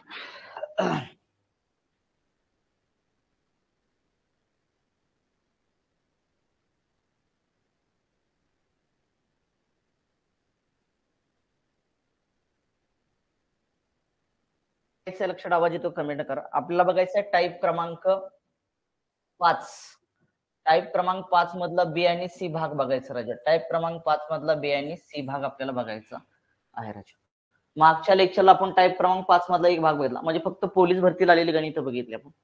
लक्षात आवाज येतो कमेंट करा. आपल्याला बघायचं आहे टाईप क्रमांक 5. टाईप क्रमांक 5 मधला बी आणि सी भाग बघायचा राजा. टाईप क्रमांक 5 मधला बी आणि सी भाग आपल्याला बघायचा आहे राजा. मागच्या लेक्चरला आपण टाईप क्रमांक 5 मधला एक भाग बघितला, म्हणजे फक्त पोलीस भरतीला आलेली गणित बघितली आपण.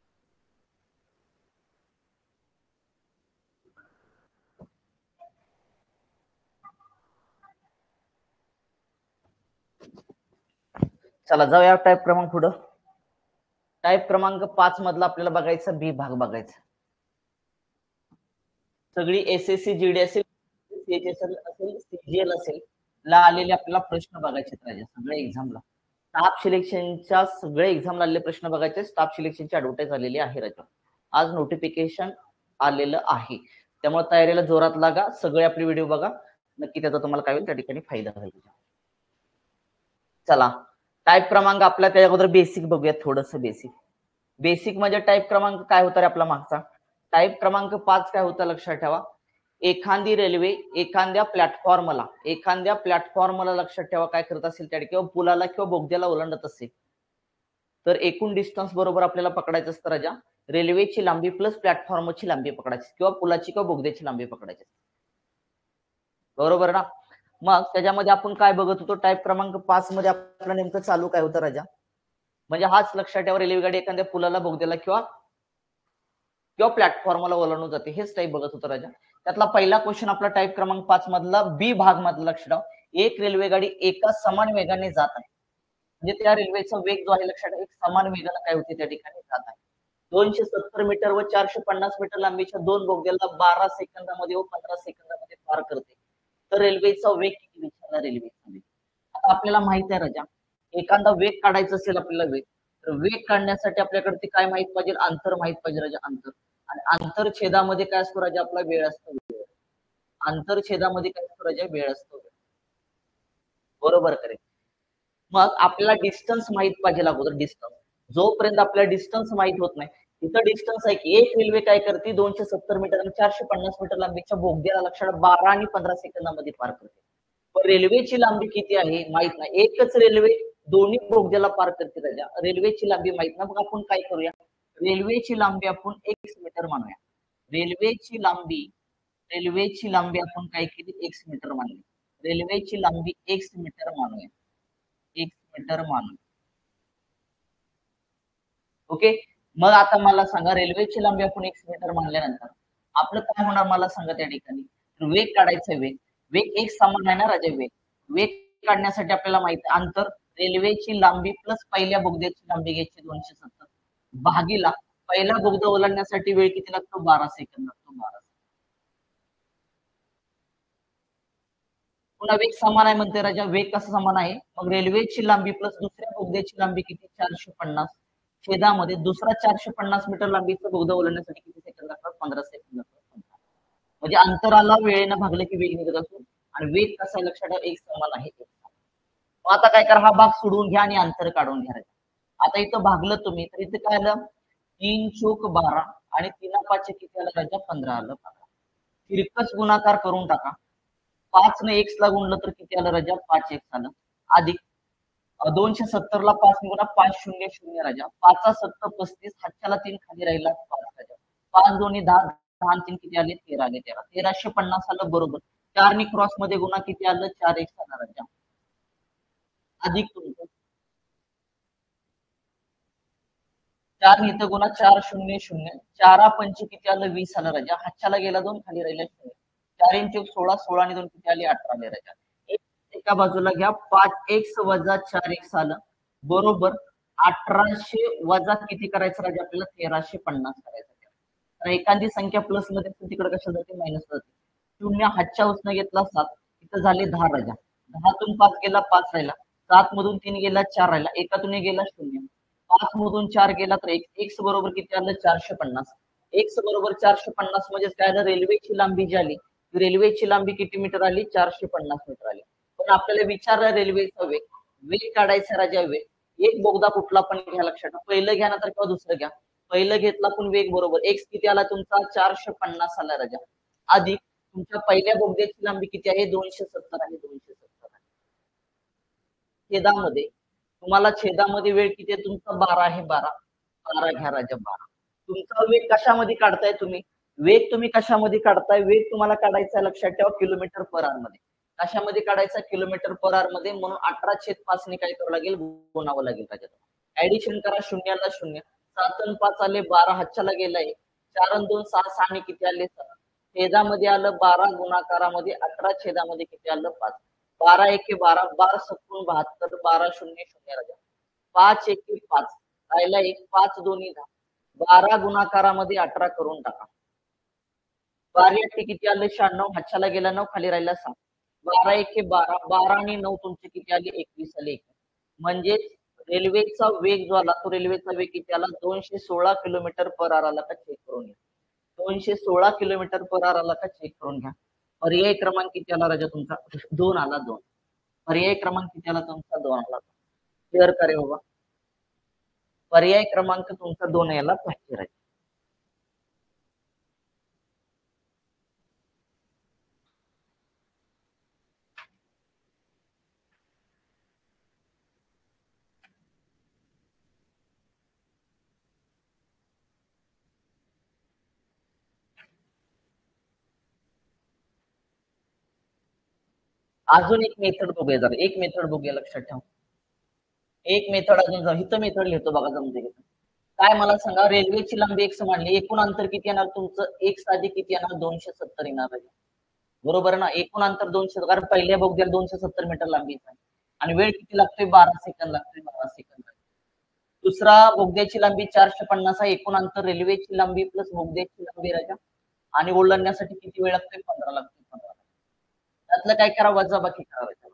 चला जाऊया टाईप क्रमांक पुढं. टाईप क्रमांक 5 मधला आपल्याला बघायचा बी भाग बघायचा. सगळी एसएससी जीडी असेल, सीएचएसएल असेल, सीजीएल असेल ला आलेले आपल्याला प्रश्न बघायचे राजा. सगळ्या एक्झामला स्टाफ सिलेक्शनच्या सगळे एक्झामला आलेले प्रश्न बघायचे. स्टाफ सिलेक्शनची ऍडव्हर्टाईज आलेली आहे राजा. आज नोटिफिकेशन आलेलं आहे, त्यामुळे तयारीला जोरात लागा. सगळे आपले व्हिडिओ बघा, नक्की त्याचा तुम्हाला काय होईल त्या ठिकाणी फायदा होईल. चला टाईप क्रमांक आपल्या त्या अगोदर बेसिक बघूया. थोडस बेसिक म्हणजे टाईप क्रमांक काय होता रे आपला मागचा. टाईप क्रमांक 5 काय होता लक्षात ठेवा. एखादी रेल्वे एखाद्या प्लॅटफॉर्मला लक्षात ठेवा काय करत असेल त्या किंवा पुलाला किंवा बोगद्याला ओलांडत असेल तर एकूण डिस्टन्स बरोबर आपल्याला पकडायचं असतं राजा. रेल्वेची लांबी प्लस प्लॅटफॉर्मची लांबी पकडायची किंवा पुलाची किंवा बोगद्याची लांबी पकडायची, बरोबर ना. मग त्याच्यामध्ये आपण काय बघत होतो. टाईप क्रमांक 5 मध्ये आपल्याला नेमकं चालू काय होतं राजा, म्हणजे हाच लक्षात ठेवा. रेल्वे गाडी एखाद्या पुलाला बोगद्याला किंवा प्लॅटफॉर्मला ओलांडून जाते, हेच टाईप बघत होतं राजा. त्यातला पहिला क्वेश्चन आपला टाईप क्रमांक 5 मधला बी भाग मधला लक्षात ठेवा. एक रेल्वे गाडी एका समान वेगाने जात आहे, म्हणजे त्या रेल्वेचा वेग जो आहे लक्षात ठेवा एक समान वेगाने काय होते त्या ठिकाणी जात आहे. 270 मीटर व 450 मीटर लांबीच्या दोन बोगद्याला 12 सेकंदामध्ये व 15 सेकंदामध्ये पार करते. तर रेल्वेचा वेग किती विचारला रेल्वेचा वेग. आता आपल्याला माहित आहे राजा, एखादा वेग काढायचा असेल आपल्याला वेग, तर वेग काढण्यासाठी आपल्याकडे ते काय माहित पाहिजे, अंतर माहित पाहिजे राजा. अंतर आणि आंतरछेदामध्ये काय असतो राजा आपला वेळ असतो. आंतरछेदामध्ये काय असतो राजा वेळ असतो, बरोबर करे. मग आपल्याला डिस्टन्स माहित पाहिजे अगोदर. डिस्टन्स जोपर्यंत आपल्याला डिस्टन्स माहित होत नाही तिथं डिस्टन्स आहे की एक रेल्वे काय करते 270 मीटर आणि 450 मीटर लांबीच्या बोगद्याला लक्षात 12 आणि 15 सेकंदामध्ये पार करते. पण रेल्वेची लांबी किती आहे माहित नाही. एकच रेल्वे दोन्ही बोगद्याला पार करते राजा. रेल्वेची लांबी माहित नाही. मग आपण काय करूया, रेल्वेची लांबी आपण एक्स मीटर मानूया. रेल्वेची लांबी आपण काय केली एक्स मीटर मानली. रेल्वेची लांबी एक्स मीटर मानूया. ओके. मग आता मला सांगा, रेल्वेची लांबी आपण एक्स मीटर मानल्यानंतर आपलं काय होणार मला सांगा त्या ठिकाणी. वेग काढायचा. वेग एक समान आहे ना राजा. वेग काढण्यासाठी आपल्याला माहिती आहे अंतर. रेल्वेची लांबी प्लस पहिल्या बोगद्याची लांबी घ्यायची 270 भागीला पहिला बोगदा ओलांडण्यासाठी वेळ किती लागतो 12 सेकंद लागतो. 12. पुन्हा वेग समान आहे म्हणते राजा. वेग कसा समान आहे, मग रेल्वेची लांबी प्लस दुसऱ्या बोगद्याची लांबी किती 450 छेदामध्ये दुसरा 450 मीटर लांबीचा बोगदा ओलांडण्यासाठी किती सेकंद लागतात 15 सेकंद लागतात. म्हणजे अंतराला वेळेनं भागलं की वेग निघत असतो आणि वेग कसा आहे लक्षात ठेवा एक समान आहे. आता काय करा, हा भाग सोडून घ्या आणि अंतर काढून घ्या. आता इथं भागलं तुम्ही तर इथे काय आलं 3 चोक 12 आणि 3 5 किती आलं राजा 15 आलं. तिरकस गुणाकार करून टाका. 5 ने एक्स ला गुणलं तर किती आलं राजा 5 एक्स आलं. अधिक 270 ला 5 गुणा 5 शून्य शून्य राजा. 5 7 35 हातच्याला 3 खाली राहिला 5 राजा. 5 दोन्ही 10 10 3 किती आले 13 आले. 1350 आलं बरोबर. 4 ने क्रॉस मध्ये गुणा किती आलं 4 एक्स आलं राजा. अधिक तुमचं 4 इथं गुणा 4 शून्य शून्य 4 पंच किती आलं 20 आलं राजा. हातच्याला गेला 2 खाली राहिला 4 इंच 16 16 आणि 2 किती आले 18 आले राजा. एका बाजूला घ्या 5x वजा 4x आलं बरोबर. 1800 वजा किती करायचं राजा आपल्याला 1350 करायचं. तर एखादी संख्या प्लस मध्ये तिकडे कशा जाते मायनस जाते. शून्य हातच्या उसनं घेतला 7 इथं झाले 10 राजा. 10 तून 5 गेला 5 राहिला. 7 मधून 3 गेला 4 राहिला. एकातून गेला 0. 5 मधून 4 गेला तर एक्स बरोबर किती आलं 450. एक्स बरोबर 450 म्हणजे काय आलं रेल्वेची लांबी जी आली रेल्वेची लांबी किती मीटर आली 450 मीटर आली. पण आपल्याला विचारलं रेल्वेचा वेग काढायचा राजा. वेग एक बोगदा कुठला पण घ्या लक्षात ठेवा. पहिलं घ्या नंतर किंवा दुसरं घ्या. पहिलं घेतला पण वेग बरोबर एक्स किती आला तुमचा 450 आला राजा. अधिक तुमच्या पहिल्या बोगद्याची लांबी किती आहे 270 आहे 270 आहे. छेदामध्ये तुम्हाला छेदामध्ये वेळ किती आहे तुमचा 12 आहे 12. 12 घ्या राजा 12. तुमचा वेग कशामध्ये काढताय तुम्ही? वेग तुम्ही कशामध्ये काढताय? वेग तुम्हाला काढायचा लक्षात ठेवा किलोमीटर पर आवर मध्ये. कशामध्ये काढायचा किलोमीटर पर आवर मध्ये म्हणून 18/5 ने काय करावं लागेल गुणावं लागेल राजा. ऍडिशन करा शून्याला शून्य 7 आणि 5 आले 12 हातच्याला गेलाय 4 आणि 2 6 6 किती आले 7 छेदामध्ये आलं 12 गुणाकारामध्ये 18 छेदामध्ये किती आलं 5 12 एके 12 12 सत्तून 72 12 शून्य शून्य राजा 5 एके 5 राहिला एक 5 दोन्ही 10 12 गुणाकारामध्ये 18 करून टाका 12 किती आले 96 हातच्याला गेला 9 खाली राहिला 7 12 एके 12 12 आणि 9 तुमचे किती आले 21 आले म्हणजेच रेल्वेचा वेग जो आला तो रेल्वेचा वेग किती आला 216 किलोमीटर पर आवर आला का चेक करून घ्या 216 किलोमीटर पर आवर आला का चेक करून घ्या पर्याय क्रमांक किती आला राजा तुमचा 2 आला 2 पर्याय क्रमांक किती आला तुमचा 2 आला क्लिअर करे बाबा पर्याय क्रमांक तुमचा 2 याला पाहिजे राजा अजून एक मेथड बघूया जरा एक मेथड बघूया लक्षात ठेवा एक मेथड अजून जाऊ इथं मेथड लिहितो बघा जमते काय मला सांगा रेल्वेची लांबी एक मांडली एकूण अंतर किती येणार तुमचं एक साधी किती येणार 270 येणार बरोबर ना एकूण अंतर 200 कारण पहिल्या बोगद्याला 270 मीटर लांबी आहे आणि वेळ किती लागतोय 12 सेकंद लागतोय 12 सेकंद दुसरा बोगद्याची लांबी 450 आहे एकूण अंतर रेल्वेची लांबी प्लस बोगद्याची लांबी राजा आणि ओलांडण्यासाठी किती वेळ लागतोय 15 लागतोय 15 त्यातलं काय करा वजाबाकी करायचं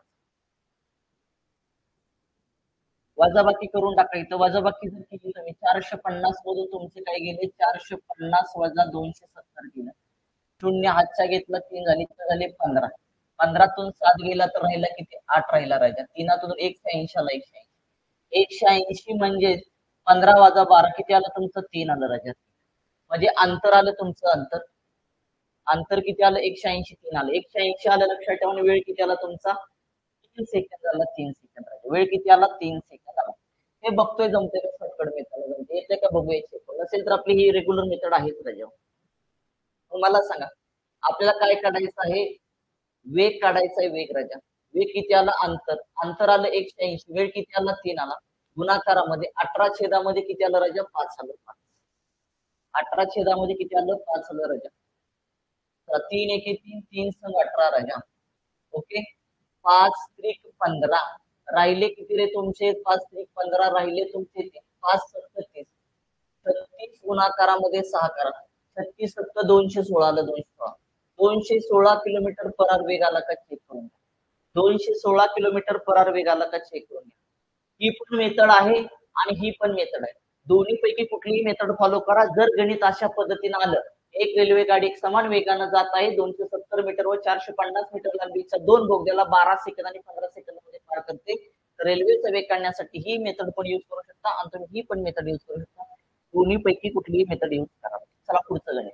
वजाबाकी करून टाकायचं वजाबाकी जर केली तुम्ही 450 मधून तुमचे काय गेले 450 वजा 270 गेलं शून्य हातच्या घेतला 3 झाली तर झाले 15 15तून 7 गेला तर राहिला किती 8 राहिला राजा 3तून 180 आला 180 180 म्हणजे 15 वजा 12 किती आलं तुमचं 3 आलं राजा म्हणजे अंतर आलं तुमचं अंतर अंतर किती आलं 180 3 आलं 180 आलं लक्षात ठेवून वेळ किती आला तुमचा 3 सेकंद आला 3 सेकंद राजा वेळ किती आला 3 सेकंद आला हे बघतोय जमते का शॉर्टकट मेथड जमते येते का बघूया नसेल तर आपली ही रेग्युलर मेथड आहेच राजा मला सांगा आपल्याला काय काढायचं आहे वेग काढायचा आहे वेग राजा वेग किती आला अंतर अंतर आलं 180 वेळ किती आला 3 आला गुणाकारामध्ये 18 छेदामध्ये किती आलं राजा 5 आलं 5 18 छेदामध्ये किती आलं 5 आलं राजा 3 एके 3 3 संग 18 राजा ओके 5 त्रिक 15 राहिले किती रे तुमचे 5 त्रिक 15 राहिले तुमचे 5 सत्तर 30 36 गुणाकारामध्ये 6 करा 36 सत्तर 216 आलं 216 216 किलोमीटर पर आवर वेग आला का चेक करून घ्या 216 किलोमीटर पर आवर वेग आला का चेक करून घ्या ही पण मेथड आहे आणि ही पण मेथड आहे दोन्ही पैकी कुठलीही मेथड फॉलो करा जर गणित अशा पद्धतीने आलं एक रेल्वे गाडी एक समान वेगानं जात आहे 270 मीटर व 450 मीटर लांबीच्या दोन बोगद्याला 12 सेकंद आणि 15 सेकंद मध्ये पार करते रेल्वेचा वेग काढण्यासाठी ही मेथड पण युज करू शकता आणि तुम्ही ही पण मेथड युज करू शकता दोन्ही पैकी कुठलीही मेथड युज करा चला पुढचं गणित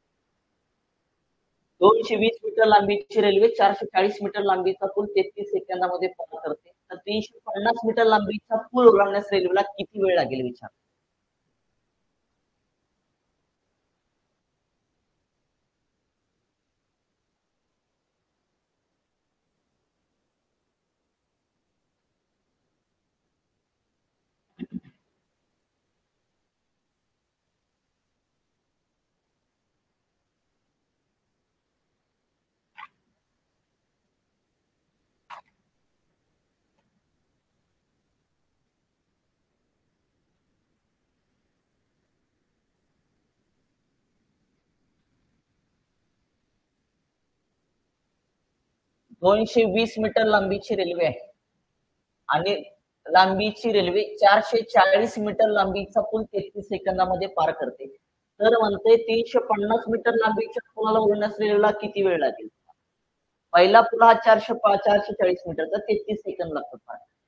220 मीटर लांबीची रेल्वे 440 मीटर लांबीचा पूल 33 सेकंदामध्ये पार करते तर 350 मीटर लांबीचा पूल ओलांडण्यास रेल्वेला किती वेळ लागेल विचार 220 मीटर लांबीची रेल्वे आहे आणि लांबीची रेल्वे 440 मीटर लांबीचा पूल 33 सेकंदामध्ये पार करते तर म्हणते 350 मीटर लांबीच्या पुलाला ओढण्यास रेल्वेला किती वेळ लागेल पहिला पूल हा 440 मीटर तर 33 सेकंद लागतात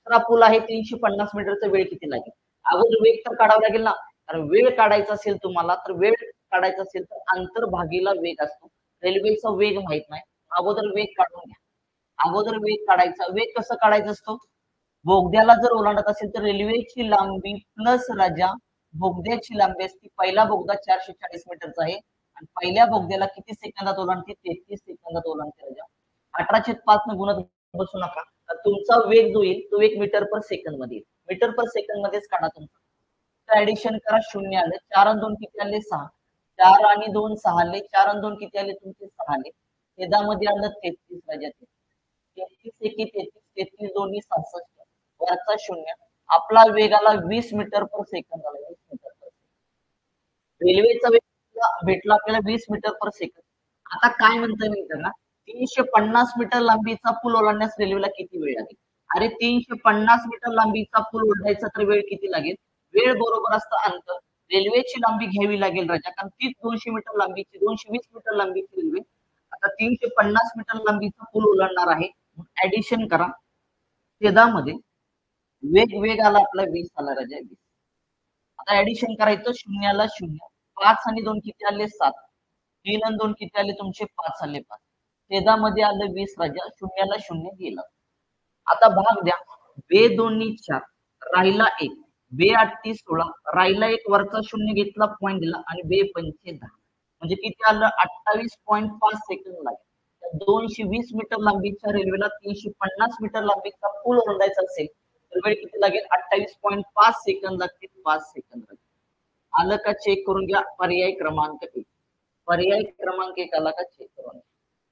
दुसरा पूल आहे 350 मीटरचा, वेळ किती लागेल? अगोदर वेग तर काढावा लागेल ना, कारण वेळ काढायचा असेल तुम्हाला, तर वेळ काढायचा असेल तर अंतर भागीला वेग असतो. रेल्वेचा वेग माहित नाही, अगोदर वेग काढून घ्या. अगोदर वेग काढायचा. वेग कसं काढायचं असतो? बोगद्याला जर ओलांडत असेल तर रेल्वेची लांबी प्लस राजा बोगद्याची लांबी असते. पहिला बोगदा 440 मीटरचा आहे आणि पहिल्या बोगद्याला किती सेकंदात ओलांडते? 33 सेकंदात ओलांडते राजा. 18/5 न गुणत बसू नका. तर तुमचा वेग जो येईल तो 1 मीटर पर सेकंद मध्ये येईल. मीटर पर सेकंद मध्येच काढा तुमचं. ऍडिशन करा, 0 आले. 4 आणि 2 किती आले? 6. 4 आणि 2 6 आले. 4 आणि 2 किती आले तुमचे? 6 आले. छेदामध्ये आलं 33 राजा. 33 एके 33, 33 दोन्ही 66. वरचा 0. आपला वेग आला 20 मीटर पर सेकंद आला. 20 मीटर पर सेकंद. रेल्वेचा वेग भेटला आपल्याला 20 मीटर पर सेकंद. आता काय म्हणतोय मी त्याला? 350 मीटर लांबीचा पूल ओलांडण्यास रेल्वेला किती वेळ लागेल? अरे 350 मीटर लांबीचा पूल ओलांडायचा तर वेळ किती लागेल? वेळ बरोबर असतं अंतर. रेल्वेची लांबी घ्यावी लागेल राजा, कारण तीच 200 मीटर लांबीची, 220 मीटर लांबीची रेल्वे आता 350 मीटर लांबीचा पूल ओलांडणार आहे. ऍडिशन करा. छेदामध्ये वेग वेग आला आपला 20 आला राजा, 20. आता ऍडिशन करायचं, शून्याला 0. 5 आणि 2 किती आले? 7. 3 आणि 2 किती आले तुमचे? 5 आले 5. छेदामध्ये आलं 20 राजा, शून्याला 0 गेलं. आता भाग द्या. बे दोन्ही 4, राहिला 1. बे 8 16, राहिला 1, वरचा 0 घेतला, पॉईंट दिला आणि बे 5 10. म्हणजे किती आलं? 28.5 सेकंद लागेल. 220 मीटर लांबीच्या रेल्वेला 350 मीटर लांबीचा पूल ओलांडायचा असेल तर वेळ किती लागेल? 28.5 सेकंद लागतील. 5 सेकंद लागतील. आलं का? चेक करून घ्या. पर्याय क्रमांक 1. पर्याय क्रमांक 1 आला का? चेक करून घ्या.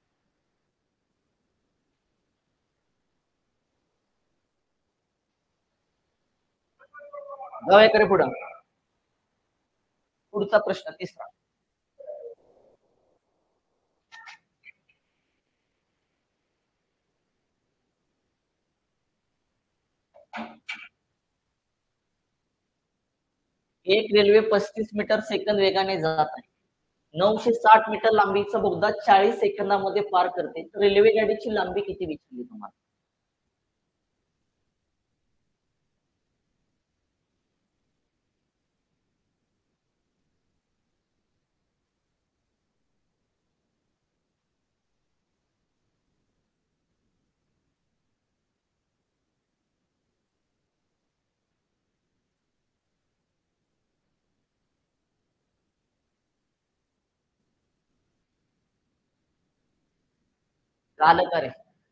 जाऊया करे पुढं. पुढचा प्रश्न तिसरा. एक रेल्वे 35 मीटर सेकंद वेगाने जात आहे. 960 मीटर लांबीचा बोगदा 40 सेकंदामध्ये पार करते. तर रेल्वे गाडीची लांबी किती विचारली तुम्हाला? झालं का रे?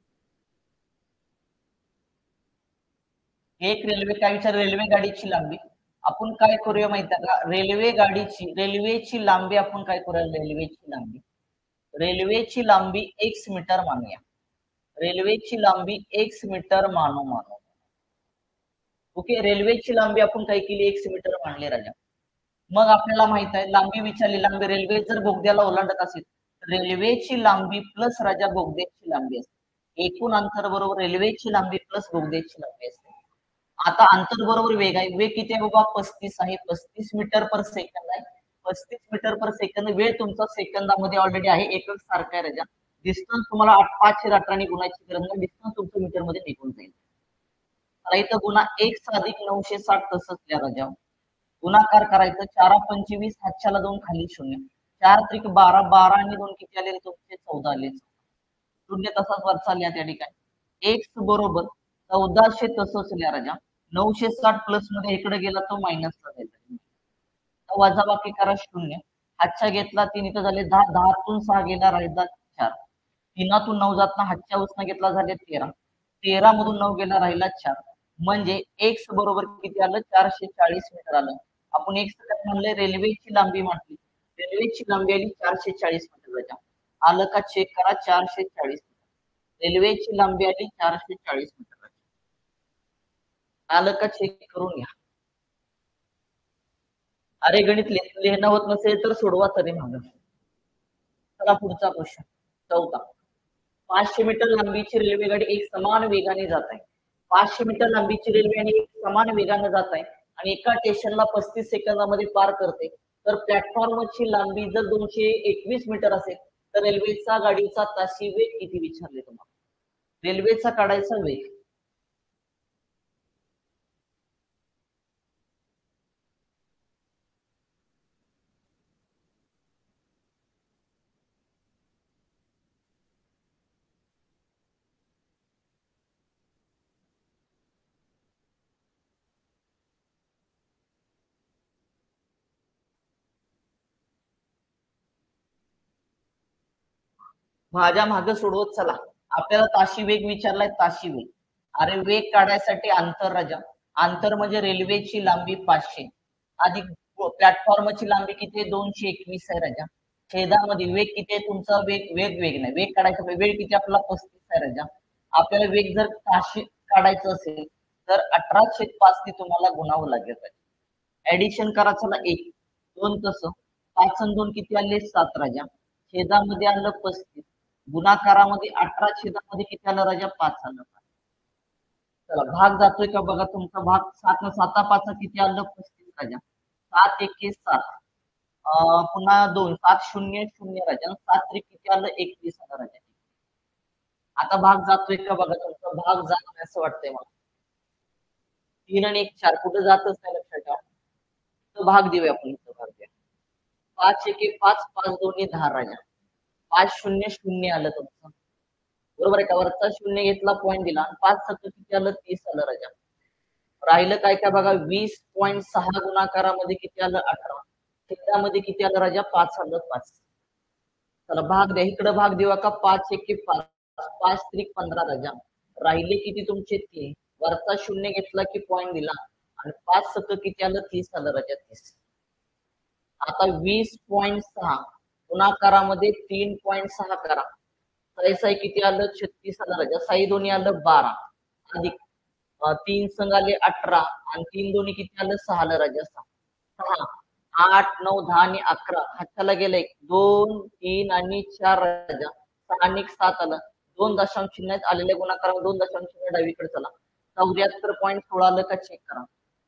एक रेल्वे काय विचार? रेल्वे गाडीची लांबी. आपण काय करूया माहिती आहे का? रेल्वेची लांबी आपण काय करूया? रेल्वेची लांबी. रेल्वेची लांबी x मीटर मानूया. रेल्वेची लांबी x मीटर मानू. ओके, रेल्वेची लांबी आपण काय केली? x मीटर मानली राजा. मग आपल्याला माहित आहे लांबी विचारली. लांबी रेल्वे जर बोगद्याला ओलांडत असेल तर रेल्वेची लांबी प्लस राजा बोगद्याची लांबी असते. एकूण अंतर बरोबर रेल्वेची लांबी प्लस बोगद्याची लांबी असते. आता अंतर बरोबर वेग आहे. वेग किती आहे बाबा? 35 आहे. 35 मीटर पर सेकंद आहे. 35 मीटर पर सेकंद. वेळ तुमचा सेकंदामध्ये ऑलरेडी आहे. एकच सारखा आहे राजा. डिस्टन्स तुम्हाला 5 5 गुणायची गरज नाही. डिस्टन्स तुमचं मीटर मध्ये निघून जाईल. आता इथं गुणा 1 अधिक 960 तसंच त्या राजा. गुणाकार करायचं. 4 25, हातच्याला 2 खाली 0. 4 त्रिक 12, 12 आणि 2 किती आले तुमचे? 14 आले. शून्य तसाच वरचा लिहा त्या ठिकाणी. एक्स बरोबर 1400 तसंच लिहा राजा. 960 प्लस मध्ये इकडे गेला तो मायनसला जायचा. वजा बाकी करा 0. हातच्या घेतला 3, इथं झाले 10. 10तून 6 गेला, राहिला 4. 3तून 9 जातना हातच्या उसनं घेतला, झाले 13. 13 मधून 9 गेला, राहिला 4. म्हणजे एक्स बरोबर किती आलं? 440 मीटर आलं. आपण एक्स काय म्हणले? रेल्वेची लांबी म्हटली. रेल्वेची लांबी आली 440 मीटर. आलं का? चेक करा. 440 मीटर. रेल्वेची लांबी आली 440 मीटर. आलं का? चेक करून घ्या. अरे गणित लिहिणं होत नसेल तर सोडवा तरी मागं. चला पुढचा क्वेश्चन. चौथा. 500 मीटर लांबीची रेल्वे गाडी एक समान वेगाने जात आहे. 500 मीटर लांबीची रेल्वे आणि एक समान वेगाने जात आहे आणि एका स्टेशनला 35 सेकंदामध्ये पार करते. तर प्लॅटफॉर्मची लांबी जर 221 मीटर असेल तर रेल्वेचा गाडीचा ताशी वेग किती विचारले तुम्हाला? रेल्वेचा काढायचा वेग. माझ्या मागे सोडवत चला. आपल्याला ताशी वेग विचारलाय, ताशी वेग. अरे वेग काढायसाठी अंतर राजा. अंतर म्हणजे रेल्वेची लांबी 500 अधिक प्लॅटफॉर्मची लांबी किती आहे, 221 आहे राजा. छेदामध्ये वेग किती आहे तुमचा, वेग नाही, वेग काढायचा वेग किती आपला 35 आहे राजा. आपल्याला वेग जर ताशी काढायचं असेल तर 18/5 ने तुम्हाला गुणावं लागेल. ऍडिशन करा चला, 1 2 तसं 5 आणि 2 किती आले, 7 राजा. छेदामध्ये आलं 35, गुणाकारामध्ये 18, छेदामध्ये किती आलं राजा, 5 आलं. चला भाग जातोय का बघा तुमचा भाग. 7 न 7 5 किती आलं, 35 राजा. 7 एके 7, पुन्हा 2 7 0 0 राजा. 7 त्रिक किती आलं, 21 आलं राजा. आता भाग जातोय का बघा तुमचा, भाग जात नाही असं वाटतंय मला. 3 आणि 1 4 कुठे जातच नाही, लक्षात ठेवा. तो भाग देऊया आपण, इथं भाग द्या. 5 एके 5, 5 दोन्ही 10 राजा. 5 0 0 आलं तुमचं, बरोबर आहे का. वरचा 0 घेतला, पॉईंट दिला. 5 7 किती आलं, 30 आलं राजा. राहिलं काय काय बघा, 20.6 गुणाकारामध्ये किती आलं, 18. छेदामध्ये किती आलं राजा, 5 आलं, 5. चला भाग द्या, इकडे भाग देऊ का. 5 एके 5, 5 त्रिक 15 राजा. राहिले किती तुमचे, 3. वरचा 0 घेतला की पॉईंट दिला आणि 5 7 किती आलं, 30 आलं राजा, 30. आता 20.6 गुणाकारामध्ये 3.6 करा. साई साई किती आलं, 36 आलं राजा. साई दोन्ही आलं 12 अधिक 3 संघ आले 18 आणि 3 दोन्ही किती आलं, 6 आलं राजा. 6 8 9 10 आणि 11 हाताला गेले 2 3 आणि 4 राजा. 6 आणि 7 आलं. 2 दशांश चिन्ह आलेल्या गुणाकारामध्ये 2 दशांश चिन्ह डावीकडे चला. 74.16 आलं का चेक करा.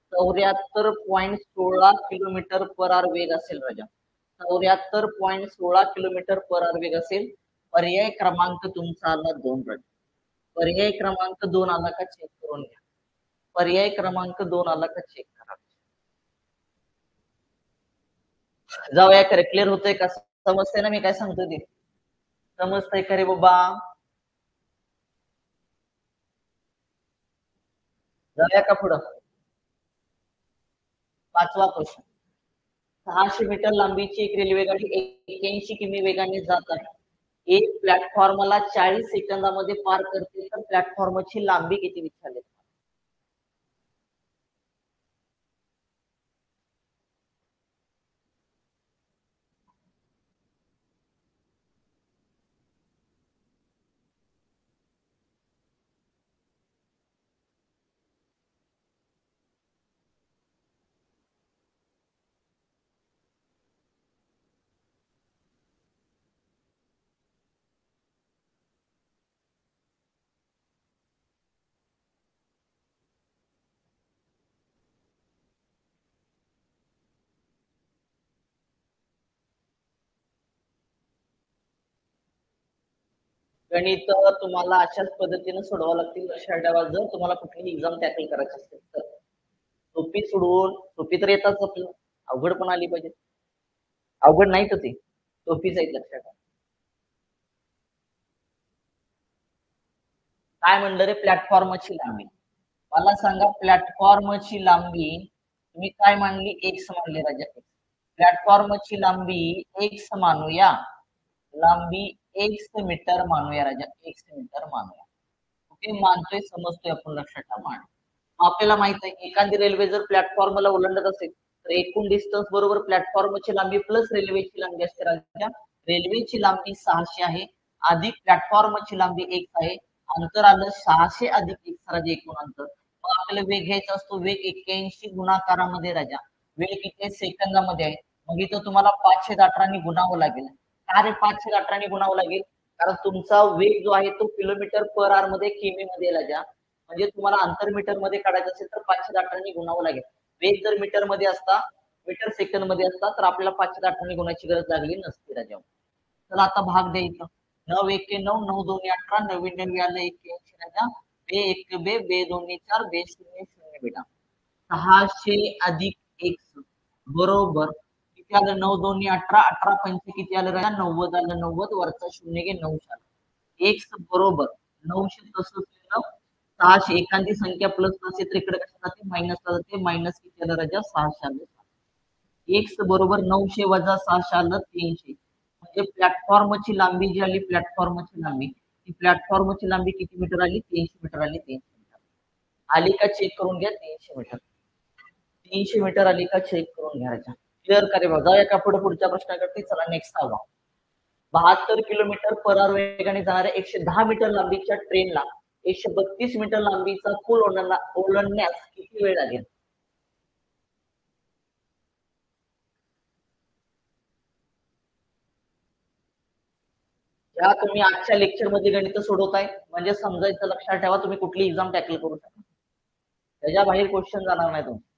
74.16 किलोमीटर पर आवर वेग असेल राजा. 74.16 किलोमीटर पर आवर वेग असेल. पर्याय क्रमांक तुमचा आला 2 राजा. पर्याय क्रमांक 2 आला का चेक करून घ्या. पर्याय क्रमांक 2 आला का चेक करा. जाऊया खरं, क्लिअर होतंय का, समजतंय ना मी काय सांगतोय ते, समजतंय का रे बाबा. जाऊया का पुढं. 5वा क्वेश्चन. 600 मीटर लांबीची एक रेल्वे गाडी 81 किमी वेगाने जात आहे. एक प्लॅटफॉर्मला 40 सेकंदामध्ये पार करते, तर प्लॅटफॉर्मची लांबी किती विचारली. गणित तुम्हाला अशाच पद्धतीने सोडवावं लागतील, लक्षात ठेवा. जर तुम्हाला कुठलीही एक्झाम टॅकल करायची असेल तर सोपी सोडवून, सोपी तर येतात आपल्याला, अवघड पण आली पाहिजे. अवघड नाही तर ते सोपीच आहेत, लक्षात ठेवा. काय म्हणलं रे, प्लॅटफॉर्मची लांबी. मला सांगा, प्लॅटफॉर्मची लांबी तुम्ही काय मानली, एक्स मानली राजा. प्लॅटफॉर्मची लांबी एक्स मानूया. लांबी एक्स मीटर मानूया राजा, एक्स मीटर मानूया. ओके, मानतोय, समजतोय आपण, लक्षात ठेवा. आपल्याला माहित आहे, एखादी रेल्वे जर प्लॅटफॉर्मला ओलांडत असेल तर एकूण डिस्टन्स बरोबर प्लॅटफॉर्मची लांबी प्लस रेल्वेची लांबी असते राजा. रेल्वेची लांबी 600 आहे, अधिक प्लॅटफॉर्मची लांबी 1 आहे. अंतर आलं 600 अधिक 1 राजा, एकूण अंतर. मग आपल्याला वेग घ्यायचा असतो, वेग 81 गुणाकारामध्ये राजा. वेग किती सेकंदामध्ये आहे, मग इथं तुम्हाला 518 ने गुणावं लागेल. का रे 518 ने गुणावं लागेल, कारण तुमचा वेग जो आहे तो किलोमीटर पर आवर मध्ये, किमी मध्ये राजा. म्हणजे तुम्हाला अंतर मीटर मध्ये काढायचं असेल तर 518 ने गुणावं लागेल. वेग जर मीटर मध्ये असता, मीटर सेकंद मध्ये असता, तर आपल्याला 518 ने गुणाची गरज लागली नसती राजा. चला आता भाग द्यायचा. 9 एके 9, 9 दोन्ही 18, 99 आलं 81 राजा. बे एक बे, बे दोन्ही 4, बे शून्य शून्य बेटा. 600 अधिक एक्स बरोबर किती आलं, 9 दोन्ही 18, 18 पंचे किती आलं राजा, 90 आलं. 90 वरचा 0 घे, 9 आलं. एक्स बरोबर 900 तसंच लिहिलं. 600 एखादी संख्या प्लस असेल तर इकडे कशा जाते, मायनसला जाते. मायनस किती आलं राजा, 600 आलं. एक्स बरोबर 900 वजा 600 आलं 300. प्लॅटफॉर्मची लांबी जी आली, प्लॅटफॉर्मची लांबी, ती प्लॅटफॉर्मची लांबी किती मीटर आली? 300 मीटर आली. 300 मीटर आली का चेक करून घ्या. 300 मीटर, 300 मीटर आली का चेक करून घ्यायचा. क्लिअर करे बघा. जाऊया का पुढच्या प्रश्नाकडे. चला नेक्स्ट हवा. 72 किलोमीटर पर आवर वेगाने जाणाऱ्या 110 मीटर लांबीच्या ट्रेनला 132 मीटर लांबीचा पूल ओलांडण्यास किती वेळ लागेल? या तुम्ही आजच्या लेक्चर मध्ये गणित सोडवताय म्हणजे समजायचं, लक्षात ठेवा. तुम्ही कुठली एक्झाम टॅकल करू शकता, त्याच्या बाहेर क्वेश्चन जाणार नाही तुम्ही.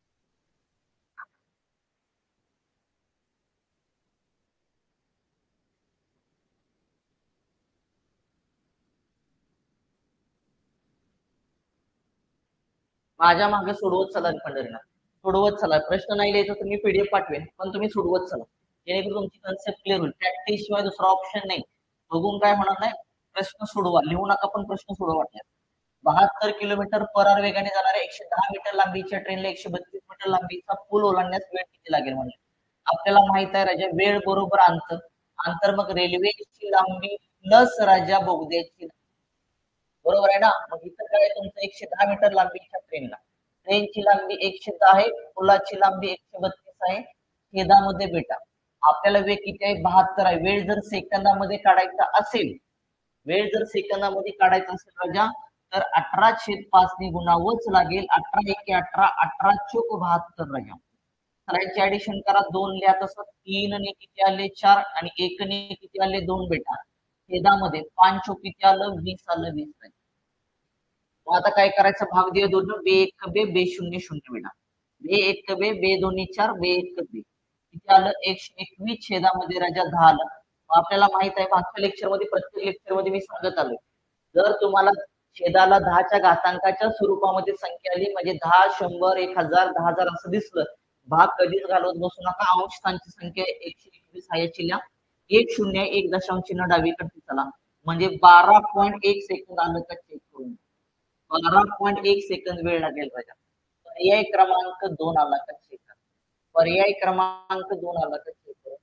माझ्या मागे सोडवत चला पंढरीनाथ, सोडवत चला. प्रश्न नाही लिहायचा तर मी पीडीएफ पाठवेन, पण तुम्ही सोडवत चला, जेणेकरून तुमची कन्सेप्ट क्लिअर होईल. प्रॅक्टिस शिवाय दुसरा ऑप्शन नाही. बघून काय होणार नाही. प्रश्न सोडवा, लिहू नका, पण प्रश्न सोडवा वाटल्यास. 72 किलोमीटर पर आवर वेगाने जाणाऱ्या 110 मीटर लांबीच्या ट्रेनला 132 मीटर लांबीचा पूल ओलांडण्यास वेळ किती लागेल? म्हणजे आपल्याला माहित आहे राजा, वेळ बरोबर अंतर, अंतर मग रेल्वेची लांबी प्लस राजा बोगद्याची, बरोबर आहे ना. मग इथं काय तुमचं 110 मीटर लांबीच्या ट्रेनची लांबी 110 आहे, पुलाची लांबी 132 आहे. छेदामध्ये बेटा आपल्याला वेग किती आहे? 72 आहे. वेळ जर सेकंदामध्ये काढायचा असेल, वेळ जर सेकंदामध्ये काढायचा असेल राजा, तर 18/5 ने गुणावंच लागेल. 18 एके 18, 18 चोक 72 राजा. सरांची ऍडिशन करा. 2 लिहा तसं, 3 ने किती आले? 4 आणि 1 ने किती आले? 2 बेटा. छेदामध्ये 5 चोक किती आलं? 20 आलं. 20 राजा. मग आता काय करायचं? भाग दिवे दोन, बे एक बे, बे शून्य शून्य बेटा. बे एक बे, बे दोन्ही 4, बे एक बे किती आलं? 121. छेदामध्ये राजा 10 आलं. मग आपल्याला माहित आहे, मागच्या लेक्चर मध्ये, प्रत्येक लेक्चर मध्ये मी सांगत आलोय, जर तुम्हाला छेदाला 10च्या घातांकाच्या स्वरूपामध्ये संख्या आली, म्हणजे 10, 100, 1000, 10,000 असं दिसलं, भाग कधीच घालवत बसू नका. अंश स्थानची संख्या 121 आहे याची लिहा. 1 0 1 दशांश चिन्ह डावीकडे चला, म्हणजे 12.1 सेकंद आलं का चेक करून. 12.1 सेकंद वेळ लागेल राजा. पर्याय क्रमांक 2 आला का चेक करा. पर्याय क्रमांक 2 आला का चेक करा.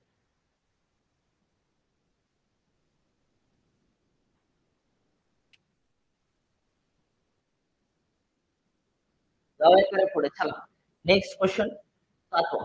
जाऊया पुढे. चला नेक्स्ट क्वेश्चन, 7वा.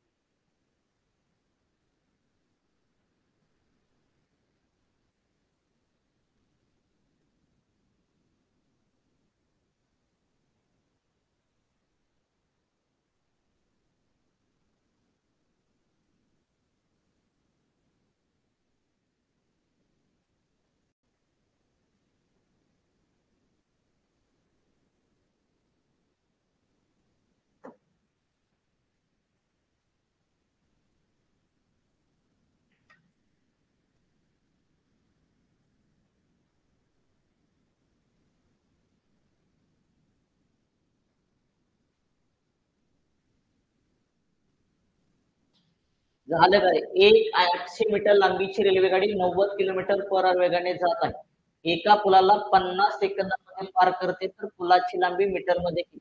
झालं काय? एक 800 मीटर लांबीची रेल्वेगाडी 90 किलोमीटर पर आवर वेगाने जात आहे. एका पुलाला 50 सेकंदामध्ये पार करते, तर पुलाची लांबी मीटर मध्ये किती?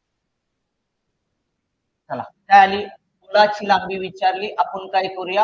चला काय आली? पुलाची लांबी विचारली. आपण काय करूया?